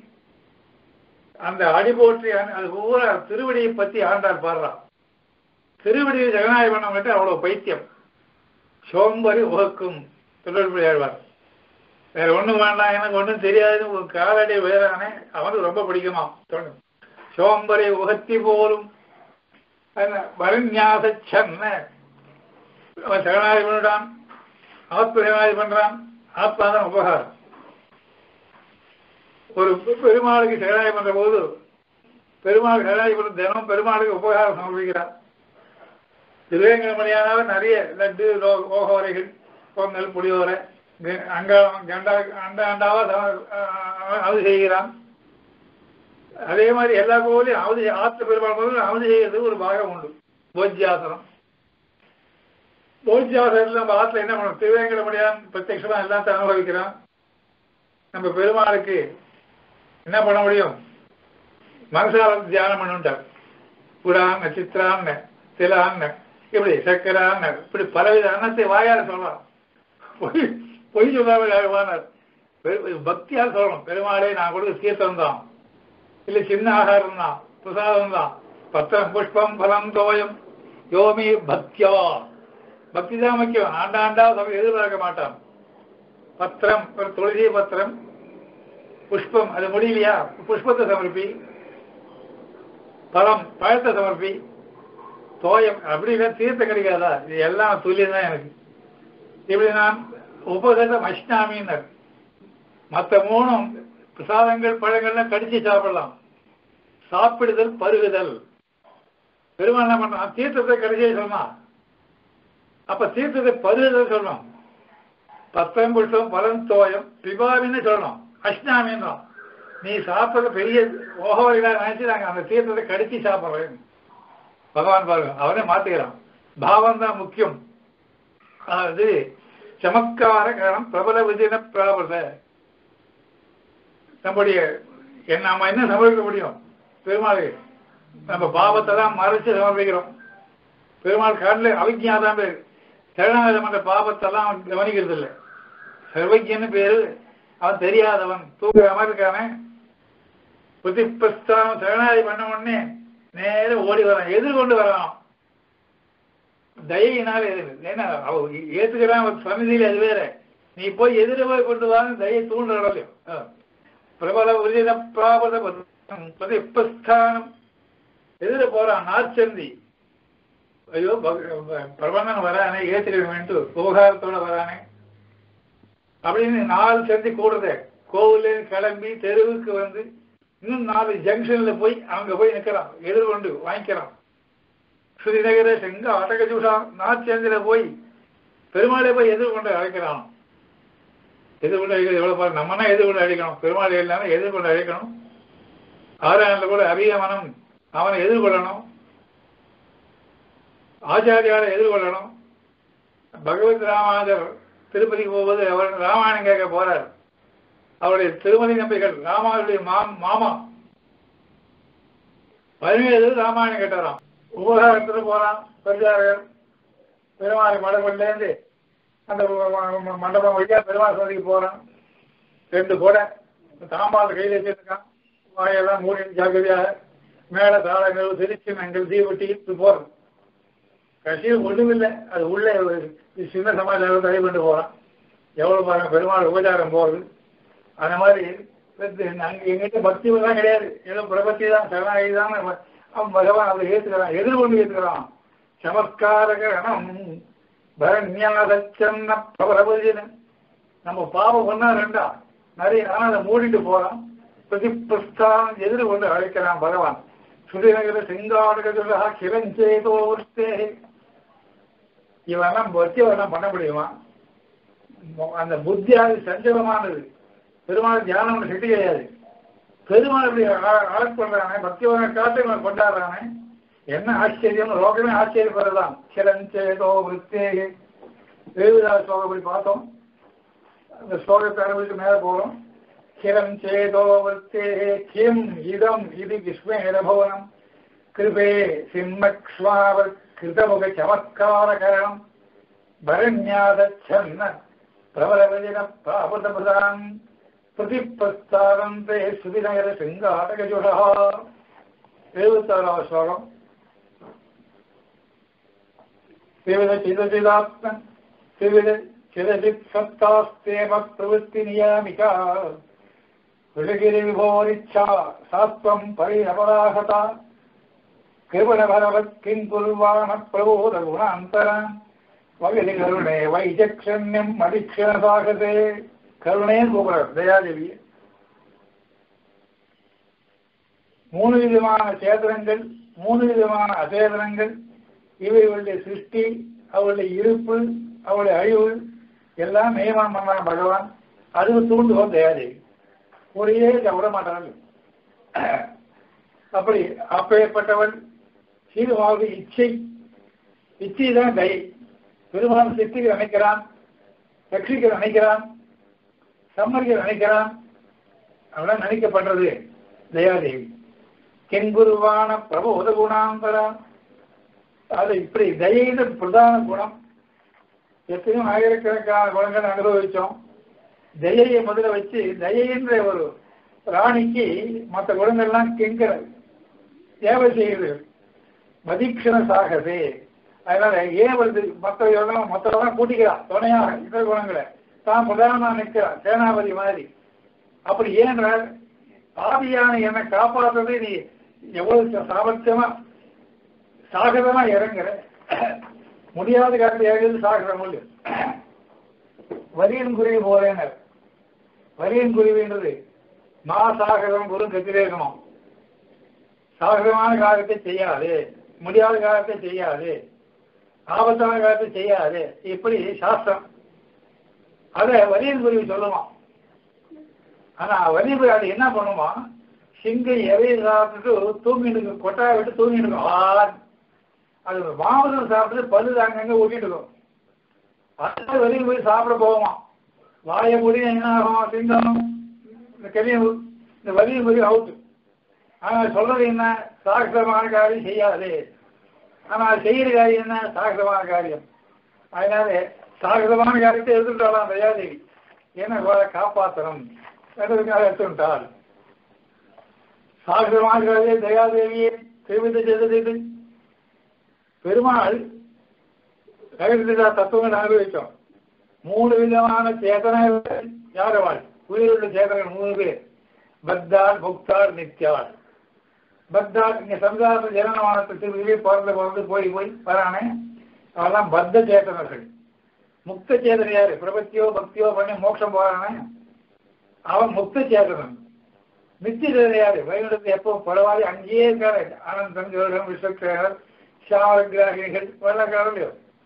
அந்த அடி போற்றி அது ஒவ்வொரு திருவடியை பத்தி ஆண்டாள் பாடுறான். திருவடியை சரணாகதி பண்ண மட்டும் அவ்வளவு பைத்தியம். சோம்பரி உகக்கும் திருவள்ளுவர் ஆழ்வார். வேற ஒண்ணும் வேண்டாம், எனக்கு ஒன்றும் தெரியாது, ஒரு காலடி வேறானே அவனுக்கு ரொம்ப பிடிக்குமா தோணும். சோம்பரை உகத்தி போலும் வருஞாச சன்ன. அவன் சரணாகதி பண்ணிட்டான், ஆத்ம சரணாகதி பண்றான். ஆத்மாதான் உபகாரம். ஒரு பெருமாளுக்கு சரணாகதி பண்ற போது பெருமாளுக்கு சரணாகதி பண்ண தினம் பெருமாளுக்கு உபகாரம் சமர்ப்பிக்கிறான். திருவேங்கடமணியானவர் நிறைய லட்டு ஓகோரைகள், பொங்கல், புளியோரை, அண்டாவா அவதி செய்கிறான். அதே மாதிரி எல்லா கோவிலையும் அவதி ஆற்ற பெருமாள் கோவிலும் அவதி செய்யறதுக்கு ஒரு பாகம் உண்டு. போஜ்யாசனம். போஜ்யாசனத்தில் நம்ம ஆற்றுல என்ன பண்ணணும், திருவேங்கடமணியான் பிரத்யட்சமா எல்லாத்தையும் அனுபவிக்கிறான். நம்ம பெருமாளுக்கு என்ன பண்ண முடியும், மனசால தியானம் பண்ணுட்டார். குடான் சித்திரான்னு திலான்னு இப்படி சக்கரான் இப்படி பலவித அன்னத்தை வாயால் சொல்லலாம். பொய் பொய் சொல்லாமல் பக்தியால் சொல்லணும். பெருமாளே நான் கொடுக்க தீர்த்தம் தான், இல்லை சின்ன ஆகாரம் தான், பிரசாதம் தான். பத்திரம் புஷ்பம் பலம் தோயம் யோமி பக்தியா, பக்தி தான் முக்கியம். ஆண்டாண்டா சபை எதிர்பார்க்க மாட்டான். பத்திரம் ஒரு துளசி பத்திரம், புஷ்பம் அது முடியலையா புஷ்பத்தை சமர்ப்பி, பழம் பழத்தை சமர்ப்பி, தோயம் அப்படி இல்லை தீர்த்தம் கிடைக்காதா, இது எல்லாம் துல்லியம் தான் எனக்கு. இப்படி நான் உபகதம் அஷ்டாமின்னர். மற்ற மூணும் பிரசாதங்கள் பழங்கள்லாம் கடிச்சு சாப்பிடலாம். சாப்பிடுதல் பருகுதல். பெருமாள் என்ன பண்ணான், தீர்த்தத்தை கடைசியை சொன்னான். அப்ப தீர்த்தத்தை பருகுதல் சொல்லணும். பத்திரம் புஷ்பம் பலன் தோயம் பிபாவின்னு சொல்லணும். அஷ்டாமின்னு நீ சாப்பிட்ற பெரிய ஓகோவிலா நினைச்சு நாங்க அந்த தீர்த்தத்தை கடிச்சு சாப்பிட்றேன். பகவான் பாருங்க, அவனே மாத்துகிறான். பாவம் தான் முக்கியம். அதாவது சமத்கார காரணம் பிரபல விஜயன பிராபத. நம்முடைய நம்ம என்ன சமர்ப்பிக்க முடியும் பெருமாள்? நம்ம பாவத்தை தான் மறைச்சு சமர்ப்பிக்கிறோம். பெருமாள் காட்டில் அவிஜ்ஞாதான் பேர். சரணாகதம் என்ற பாவத்தெல்லாம் அவன் கவனிக்கிறது இல்லை. சர்வஜன்னு பேரு. அவன் தெரியாதவன், தூக்காம இருக்கானே. புத்திப்பஸ்தானம் சரணாகதி பண்ண உடனே நேரம் ஓடி வரான், எதிர்கொண்டு வரான். தயினால ஏன்னா அவ ஏத்துக்கிறான் சமிதியில, அது வேற. நீ போய் எதிர போய் கொண்டு வாங்க தயை தூண்டுற இடலையும். பிரபல உறுதின பிராபத பிரதிப்பஸ்தானம் எதிர போறான் நாற்சந்தி. ஐயோ பிரபந்தன் வரானே, ஏத்துக்க உபகாரத்தோட வரானே அப்படின்னு 4 சந்தி கூடுறத. கோவில கிளம்பி தெருவுக்கு வந்து இன்னும் 4 ஜங்ஷன்ல போய் அங்க போய் நிற்கிறான், எதிர்கொண்டு வாங்கிக்கிறான். ஸ்ரீநகர செங்க அடகஜூஷா நாற்சந்தில போய் பெருமாளை போய் எதிர்கொண்டு அழைக்கிறான். எதிர்கொண்டு அழைக்கிறது எவ்வளவு பாரு. நம்மனா எதிர்கொண்டு அழைக்கணும், பெருமாள் இல்லாமல் எதிர்கொண்டு அழைக்கணும். ஆராயணத்துல கூட அபியமனம் அவனை எதிர்கொள்ளணும், ஆச்சாரியாரை எதிர்கொள்ளணும். பகவத் ராமானுஜர் திருப்பதிக்கு போகும்போது அவர் ராமாயணம் கேட்க போறார். அவருடைய திருமதி நம்பிகள் ராமானுடைய மாமா 17 ராமாயணம் கேட்டாராம். உபகாரத்துல போறான் பெரியார்கள். பெருமாள் மண்டபத்திலேருந்து அந்த மண்டபம் வழியா பெருமாள் சோதிக்கு போறான். 2 கூட தாம்பால் கையில் வச்சிருக்கான். வாயெல்லாம் மூடி ஜாக்கிரதையாக மேல தாளங்கள் திருச்சின்னங்கள் தீவட்டி போறது. கட்சியில் ஒண்ணுமில்லை, அது உள்ளே சின்ன சமாச்சாரம் தடை பண்ணிட்டு போறான். எவ்வளவு பாருங்க பெருமாள் உபச்சாரம் போறது. அந்த மாதிரி எங்கிட்ட பக்தி தான் கிடையாது, ஏதோ பிரபத்தி தான் சரணாகி தான். அவன் பகவான் அதை ஏற்றுக்கிறான், எதிர்கொண்டு ஏற்றுக்கிறான். சமத்காரகரணம் பரண்யாசன்ன பிரபலபதினு. நம்ம பாவம் பண்ணா 2 நிறைய, ஆனா அதை மூடிட்டு போறான். பிரதிப்பிரஸ்தான் எதிர்கொண்டு அழைக்கிறான் பகவான். சுதிநகர சிங்காடுகளா கிரஞ்சேதோ உர்த்தே. இவெல்லாம் பக்திவெல்லாம் பண்ண முடியுமா? அந்த புத்தியாவது சஞ்சலமானது. பெருமாள் தியானம் சக்தி கிடையாது. பெருமாள் இப்படி அழகு பண்றானே, பக்திவனை காட்டு கொண்டாடுறானே, என்ன ஆச்சரியம். லோகமே ஆச்சரியப்படுறதான். கிரஞ்சேதோ விருத்தே. தேவிதாஸ் ஸ்லோகம் இப்படி பார்த்தோம். அந்த ஸ்லோகத்தை அனுபவித்து மேல போறோம். கிரஞ்சேதோ விருத்தே கிம் இதம் இது விஸ்மேரபவனம் கிருபே சிம்மக்ஷ்மாவர் கிருதமுக சமத்காரகரணம் பரண்யாதச்சன்ன பிரபலவஜன பிராபதபதாம் பிரதிப்பஸ்தாரந்தே சுதிநகர சிங்காடகஜுடா. 76வது ஸ்லோகம். விவித சிதசிதாத்மன் விவித சிதசித் சத்தாஸ்தேம பிரவೃತ್ತಿ நியாமிகா விழுகிரி விபோரிச்சா சாத்வம் பரிணபராகதா கிருபண பரவத் கிங்குர்வாண பிரபோத குணாந்தரம் வகதி கருணே வைஜக்ஷண்யம் மதிக்ஷணசாகதே. கருணேன்னு கூப்பிடுறார் தயாதேவி. 3 விதமான சேதனங்கள், 3 விதமான அசேதனங்கள், இவைகளுடைய சிருஷ்டி, அவருடைய இருப்பு, அவருடைய அழிவு எல்லாம் நியமனம் பண்ணான் பகவான். அது தூண்டுவோம் தயாதேவி. ஒரே விட மாட்டார்கள். அப்படி அப்பேற்பட்டவள் சீருமாவது இச்சை. இச்சை தான் தயை. பெருமாள் சித்திக்க நினைக்கிறான், ரட்சிக்க நினைக்கிறான், சம்மரிக்க நினைக்கிறான். அவெல்லாம் நினைக்கப்படுறது தயாதேவி. கெங்குருவான பிரபோத குணாந்தரா. அது இப்படி தயையின் பிரதான குணம். எத்தனையும் ஆயிரக்கணக்கான குணங்கள் அனுபவிச்சோம். தயையை முதல்ல வச்சு தயைன்ற ஒரு ராணிக்கு மற்ற குணங்கள்லாம் கெங்கிற சேவை செய்கிறது. மதிக்ஷண சாகசே. அதனால ஏன் வருது மற்றவெல்லாம் கூட்டிக்கிறான் துணையாக இதர குணங்களை தான் பிரதானமா நிற்கிறான் சேனாபதி மாதிரி. அப்படி ஏன்றால் ஆவியான என்னை காப்பாற்றுறது நீ எவ்வளவு சாமர்த்தியமா சாகரமா இறங்குற. முடியாத காலத்தில் இறங்குறது சாகரம் இல்லை. வரியின் குருவி போறேனர். வரியின் குருவின்றது சாகரம் குரு கத்திரேகணும். சாகரமான காலத்தை செய்யாது, முடியாத காலத்தை செய்யாது, ஆபத்தான காலத்தை செய்யாது, இப்படி சாஸ்திரம். அதை வரியின் குருவி சொல்லுவான். ஆனா வரியின் குருவி அது என்ன பண்ணுமா, சிங்கை எவையை சாப்பிட்டுட்டு தூங்கிட்டு கொட்டாயை விட்டு தூங்கிட்டு இருக்கும். அது மாமசம் சாப்பிட்டு பல்லு அங்கங்க ஊட்டிட்டு இருக்கும். அது வெளியில் போய் சாப்பிட போவோமா, வாயை முடியும் என்ன ஆகும், சிங்கம் இந்த வலியும் போய் அவுட்டு. ஆனால் சொல்றது என்ன, சாகசமான காரியம் செய்யாது. ஆனால் செய்கிற காரியம் என்ன, சாகசமான காரியம். அதனால சாகசமான காரியத்தை எடுத்துட்டாலாம் தயாதேவி. ஏன்னா காப்பாற்றணும் என்பதற்காக எடுத்துட்டாள். சாகசமான காரியம் தயாதேவியை திருவித செய்தது. பெருமாள் ரகசிய தத்துவங்கள் அனுபவித்தோம். 3 விதமான சேதனைகள் யாரவாள், உயிருள்ள சேதனைகள் 3 பேர். பத்தாள், முக்தாள், நித்யாள். பத்தாள் இங்க சமுதாய ஜனனமானத்துக்கு பிறந்து போய் வரானே அவெல்லாம் பத்த சேதனர்கள். முக்த சேதனை யாரு, பிரபத்தியோ பக்தியோ பண்ணி மோட்சம் போறானே அவன் முக்த சேதனன். நித்திய சேதனை யாரு, வைகுண்டத்தை எப்போ பரவாயில்ல அங்கேயே இருக்காரு. அனந்தன், ஜோடம், விஸ்வக்ரேனர், சாவகிராகிகள் வரலாறு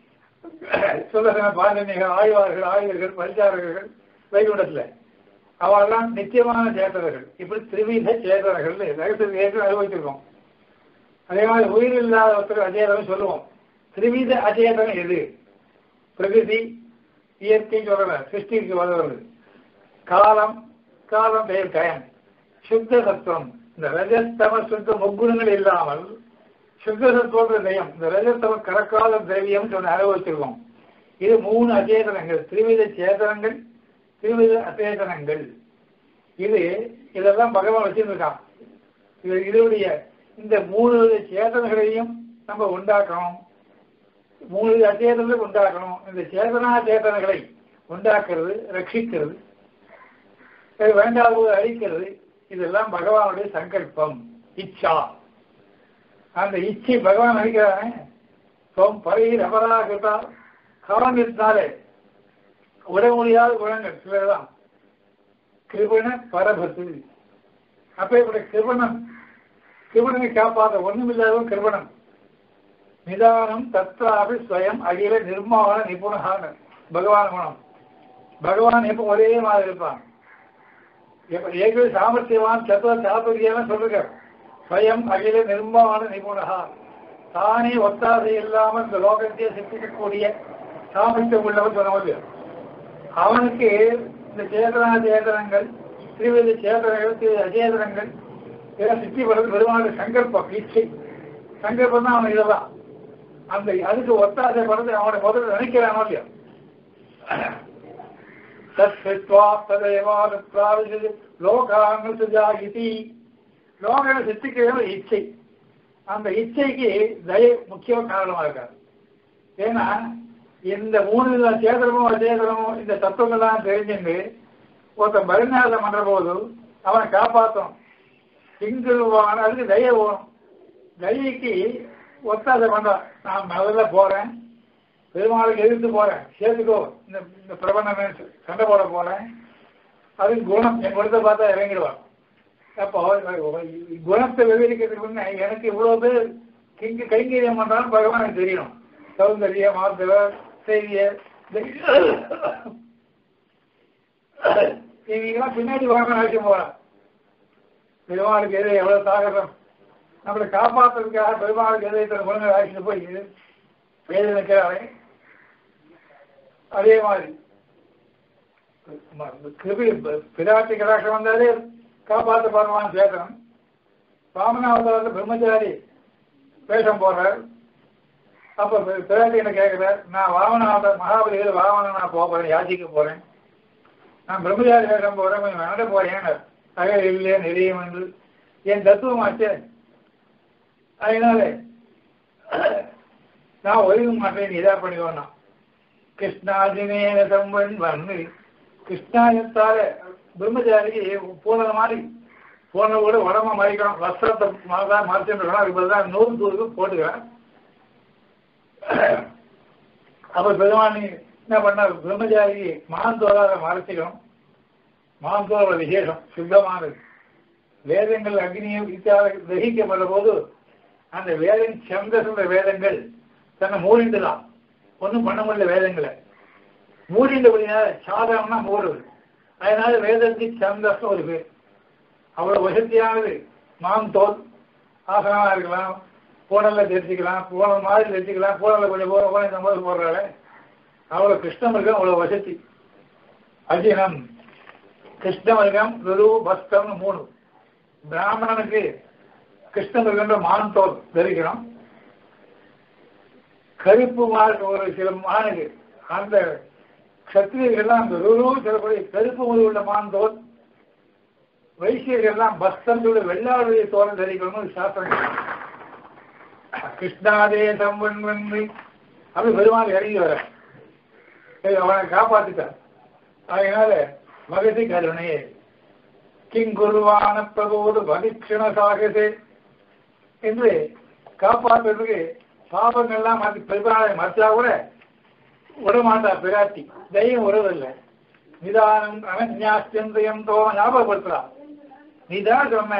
சுதர்சன பாண்டனிகள், ஆய்வார்கள், ஆய்வர்கள், பரிசாரர்கள் வைகுண்டத்துல அவெல்லாம் நிச்சயமான சேதனர்கள். இப்படி திரிவித சேதனர்கள் ரகசிய அனுபவிச்சிருக்கோம். அதே மாதிரி உயிர் இல்லாத ஒருத்தர் அச்சேதனம் சொல்லுவோம். திரிவித அச்சேதனம் எது, பிரகிருதி இயற்கை சொல்ற சிருஷ்டிக்கு வருவது, காலம் காலம் பெயர் கயம், சுத்த சத்துவம். இந்த ரஜஸ்தம சுத்த முக்குணங்கள் இல்லாமல் சுத்த சத்துவ தயம், இந்த ரஜஸ்தம கரக்கால திரவியம் சொன்ன அனுபவிச்சிருக்கோம். இது 3 அச்சேதனங்கள், திரிவித சேதனங்கள், திரிவித அச்சேதனங்கள். இதெல்லாம் பகவான் வச்சிருக்கான். இதனுடைய இந்த 3 சேதனங்களையும் நம்ம உண்டாக்கணும். 3 அச்சேதனங்களை உண்டாக்கணும். இந்த சேதனா சேதனங்களை உண்டாக்குறது, ரட்சிக்கிறது, வேண்டாத அழிக்கிறது, இதெல்லாம் பகவானுடைய சங்கல்பம், இச்சா. அந்த இச்சை பகவான் அழிக்கிறானே பறையில் அபராகிட்டா கவனம் இருந்தாலே உட முடியாத குணங்கள் சிலர்தான். கிருபண பரபத்து. அப்ப இப்படி கிருபணனை காப்பாற்ற ஒண்ணுமில்லாதவன் கிருபணன். நிதானம் தத்ராபி ஸ்வயம் அகில நிர்மாண நிபுணான பகவான் குணம். பகவான் எப்ப ஒரே மாதிரி இருப்பான். ஏற்கனவே சாமர்த்தியவான் சத்துவ சாதுரியம் சொல்லுங்க. ஸ்வயம் அகில நிர்மாண நிபுணா, தானே ஒத்தாசை இல்லாமல் இந்த லோகத்தையே சித்திக்கக்கூடிய சாமர்த்தியம் உள்ளவன் சொன்னவது. அவனுக்கு இந்த சேதனா சேதனங்கள், திரிவித சேதனங்கள், அச்சேதனங்கள் இதெல்லாம் சித்தி வருவது பெருமாள் சங்கல்பம், இச்சை. சங்கல்பம் தான் அவன் இதெல்லாம். அந்த அதுக்கு ஒத்தாசை படுறது அவனை முதல்ல நினைக்கிறானோ இல்லையா. லோகாங்கள் சுஜாகிதி, லோகங்களை சித்திக்கிறது இச்சை. அந்த இச்சைக்கு தயை முக்கிய காரணமா இருக்காது. ஏன்னா இந்த 3 சேதனமும் அச்சேதனமும் இந்த தத்துவங்கள்லாம் தெரிஞ்சுட்டு ஒருத்தன் பரிநாசம் பண்ற போது அவனை காப்பாற்றும். சிங்கிள்வான அதுக்கு தயை போகணும். தயைக்கு ஒத்தாசை பண்றான். நான் முதல்ல போறேன், பெருமாளுக்கு எதிர்த்து போறேன், சேர்த்துக்கோ, இந்த பிரபந்தமே சண்டை போட போறேன். அதுக்கு குணம் என் குணத்தை பார்த்தா இறங்கிடுவான். அப்போ குணத்தை விவரிக்கிறதுக்கு முன்னே எனக்கு இவ்வளவு பேர் கைங்கரியம் பண்றான்னு பகவானுக்கு தெரியணும். சௌந்தரிய, மார்த்தவ, செய்திய இவங்கெல்லாம் பின்னாடி வாங்க அவசியம் போறான். பெருமாளுக்கு எதிரே எவ்வளவு சாகரம், நம்மளை காப்பாற்றுறதுக்காக பெருமாளுக்கு எதிரே தன் குழந்தை ஆட்சிட்டு போய் வேலை நிற்கிறாரே. அதே மாதிரி பிராட்டி கடாட்சம் வந்தாலே காப்பாற்ற பரவான் சேதனம். வாமனாவதாரத்தில் பிரம்மச்சாரி வேஷம் போடுறார். அப்ப பிராட்டி என்ன கேட்கிறார், நான் வாமனாக மகாபலிகள் வாமனா போக போறேன், யாச்சிக்க போறேன், நான் பிரம்மச்சாரி வேடம் போறேன், கொஞ்சம் நடந்த போறேன், அகல் இல்லையே நெறியும் என்று என் தத்துவமாச்சே, அதனால நான் ஒழுங்க மாட்டேன், நீ இதா பண்ணிக்கோனா. கிருஷ்ணாஜினேன சம்பன் வந்து கிருஷ்ணாயத்தால பிரம்மச்சாரிக்கு பூனை மாதிரி பூனை கூட உடம்ப மறைக்கணும், வஸ்திரத்தை மறைச்சுட்டு அதுக்கு தான் 100 தூருக்கு போட்டுக்கிறேன். அப்ப பெருமானி என்ன பண்ண, பிரம்மச்சாரிக்கு மாந்தோராக மறைச்சிக்கணும். மாந்தோரோட விசேஷம் சுத்தமானது. வேதங்கள் அக்னியை கிரகிக்கப்பட்ட போது அந்த வேதம் சந்தசுன்ற வேதங்கள் தன்னை மூடிண்டுதான், ஒன்றும் பண்ண முடியல. வேதங்களை மூடிண்டபடினால சாதகம்னா மூடுது. அதனால வேதத்துக்கு சந்தஸ்னு ஒரு பேர். அவ்வளவு வசதியானது. மாந்தோல் ஆசனமா இருக்கலாம், பூனல்ல தெரிஞ்சுக்கலாம், பூனல் மாதிரி தெரிஞ்சுக்கலாம், பூனல்ல கொஞ்சம் போற இந்த போது போடுறாள். அவ்வளவு கிருஷ்ணமிருகம் அவ்வளவு வசதி. அஜினம் கிருஷ்ணமிருகம் குரு பஸ்தம்னு 3. பிராமணனுக்கு கிருஷ்ணமிருகன்ற மான்தோல் தரிக்கணும். கருப்பு ஒரு சில மானுக்கு அந்த சத்திரியர்கள்லாம் அந்த ருரு சொல்லக்கூடிய கருப்பு முழு உள்ள மான்தோல், வைசியர்கள்லாம் பஸ்தந்தோட வெள்ளாளுடைய தோல் தரிக்கணும்னு சாஸ்திரம். கிருஷ்ணாதே சம்பன்வன்மை அப்படி பெருமாள் இறங்கி வர அவனை காப்பாத்திட்டார். அதனால மகதி கருணையே கிங்குருவான பிரபோது பகிக்ஷண சாகசே என்று காப்பாற்றுறதுக்கு பாபங்கள்லாம் மாற்றி பெருமாளை மறைச்சா கூட விடமாட்டா பிராட்டி. தையம் உறவில்லை. நிதானம் அனன்யாஸ்தியம் தோண ஞாபகப்படுத்துறான். நீதான் சொன்ன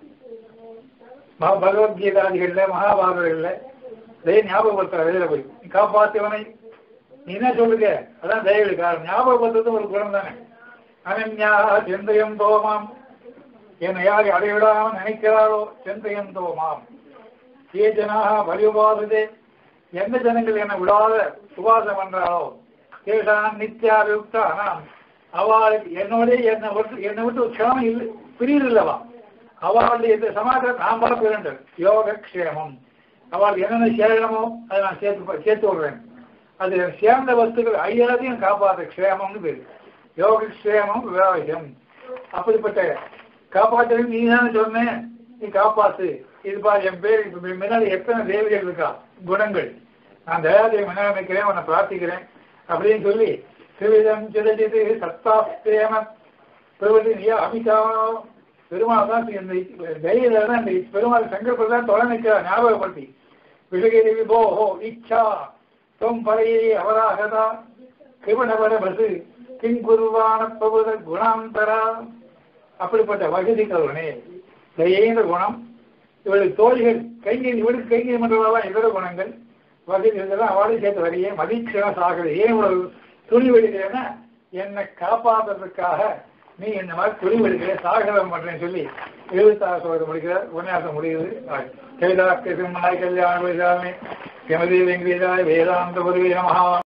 பகவத்கீதாதிகள்ல மகாபாரதங்கள்ல தய ஞாபகப்படுத்துற வெளியில போய் நீ காப்பாத்தியவனை நீ என்ன சொல்லுங்க, அதான் தயவு காரணம். ஞாபகப்படுத்துறது ஒரு குணம் தானே. அனன்யா செந்தயம் தோமாம், என்னை யார் அடைவிடாமல் நினைக்கிறாரோ செந்தயம் தோமாம். ஏ ஜனாக பரிபாததே, எந்த ஜனங்கள் என்னை விடாத உபாசம் பண்றாளோ கேட்டான் நித்தியாபியுக்தா, நாம் அவளுக்கு என்னை விட்டு க்ஷேமம் இல்லை பிரியில்லவா, அவளுடைய இந்த சமாதானம் நாம் பார்க்க வேண்டும். யோக க்ஷேமம், அவளுக்கு என்னென்ன சேரணுமோ அதை நான் சேர்த்து விடுறேன். அது சேர்ந்த வஸ்துக்கள் ஐயாதையும் காப்பாற்ற க்ஷேமம்னு பேரு. யோக க்ஷேமம் விவாகம். அப்படிப்பட்ட காப்பாற்ற நீ தானே சொன்னேன், நீ காப்பாத்து. இதுபா என் பேர் இப்ப முன்னாடி எத்தனை தேவிகள் இருக்கா குணங்கள், நான் தயாதேவி முன்னாடி நிற்கிறேன், உன்னை பிரார்த்திக்கிறேன் அப்படின்னு சொல்லி திருவிதம் சிதஜிது சத்தாஸ்தேம பிரபதி நீ அமிதாவோ பெருமாள் தான் இந்த தைரியத்தில் தான் இந்த பெருமாள் சங்கல்பத்தை தான் தொலை நிற்கிறார். ஞாபகப்படுத்தி விஷகிரி விபோஹோ இச்சா தொம் பறையே அவராகதா கிருபணவர பசு கிங்குருவான பிரபுத குணாந்தரா. அப்படிப்பட்ட வசதி கருணே தயேந்திர குணம். இவளுக்கு தோழிகள் கைங்கி இவளுக்கு கைங்கி மன்றதான் இதர குணங்கள் வசதி இதெல்லாம் அவளையும் சேர்த்து வரையே மதிக்கிற சாகுது. ஏன் இவ்வளவு துணிவு எடுக்கிறேன்னா என்னை காப்பாற்றுறதுக்காக நீ இந்த மாதிரி துணிவு எடுக்கிற சாகரம் பண்றேன்னு சொல்லி 76 சொல்ல முடிக்கிறார். உபன்யாசம் முடியுது. கவிதா கிருஷ்ணாய் கல்யாண கமதி வெங்கடாய் வேதாந்த குருவே நமஹா.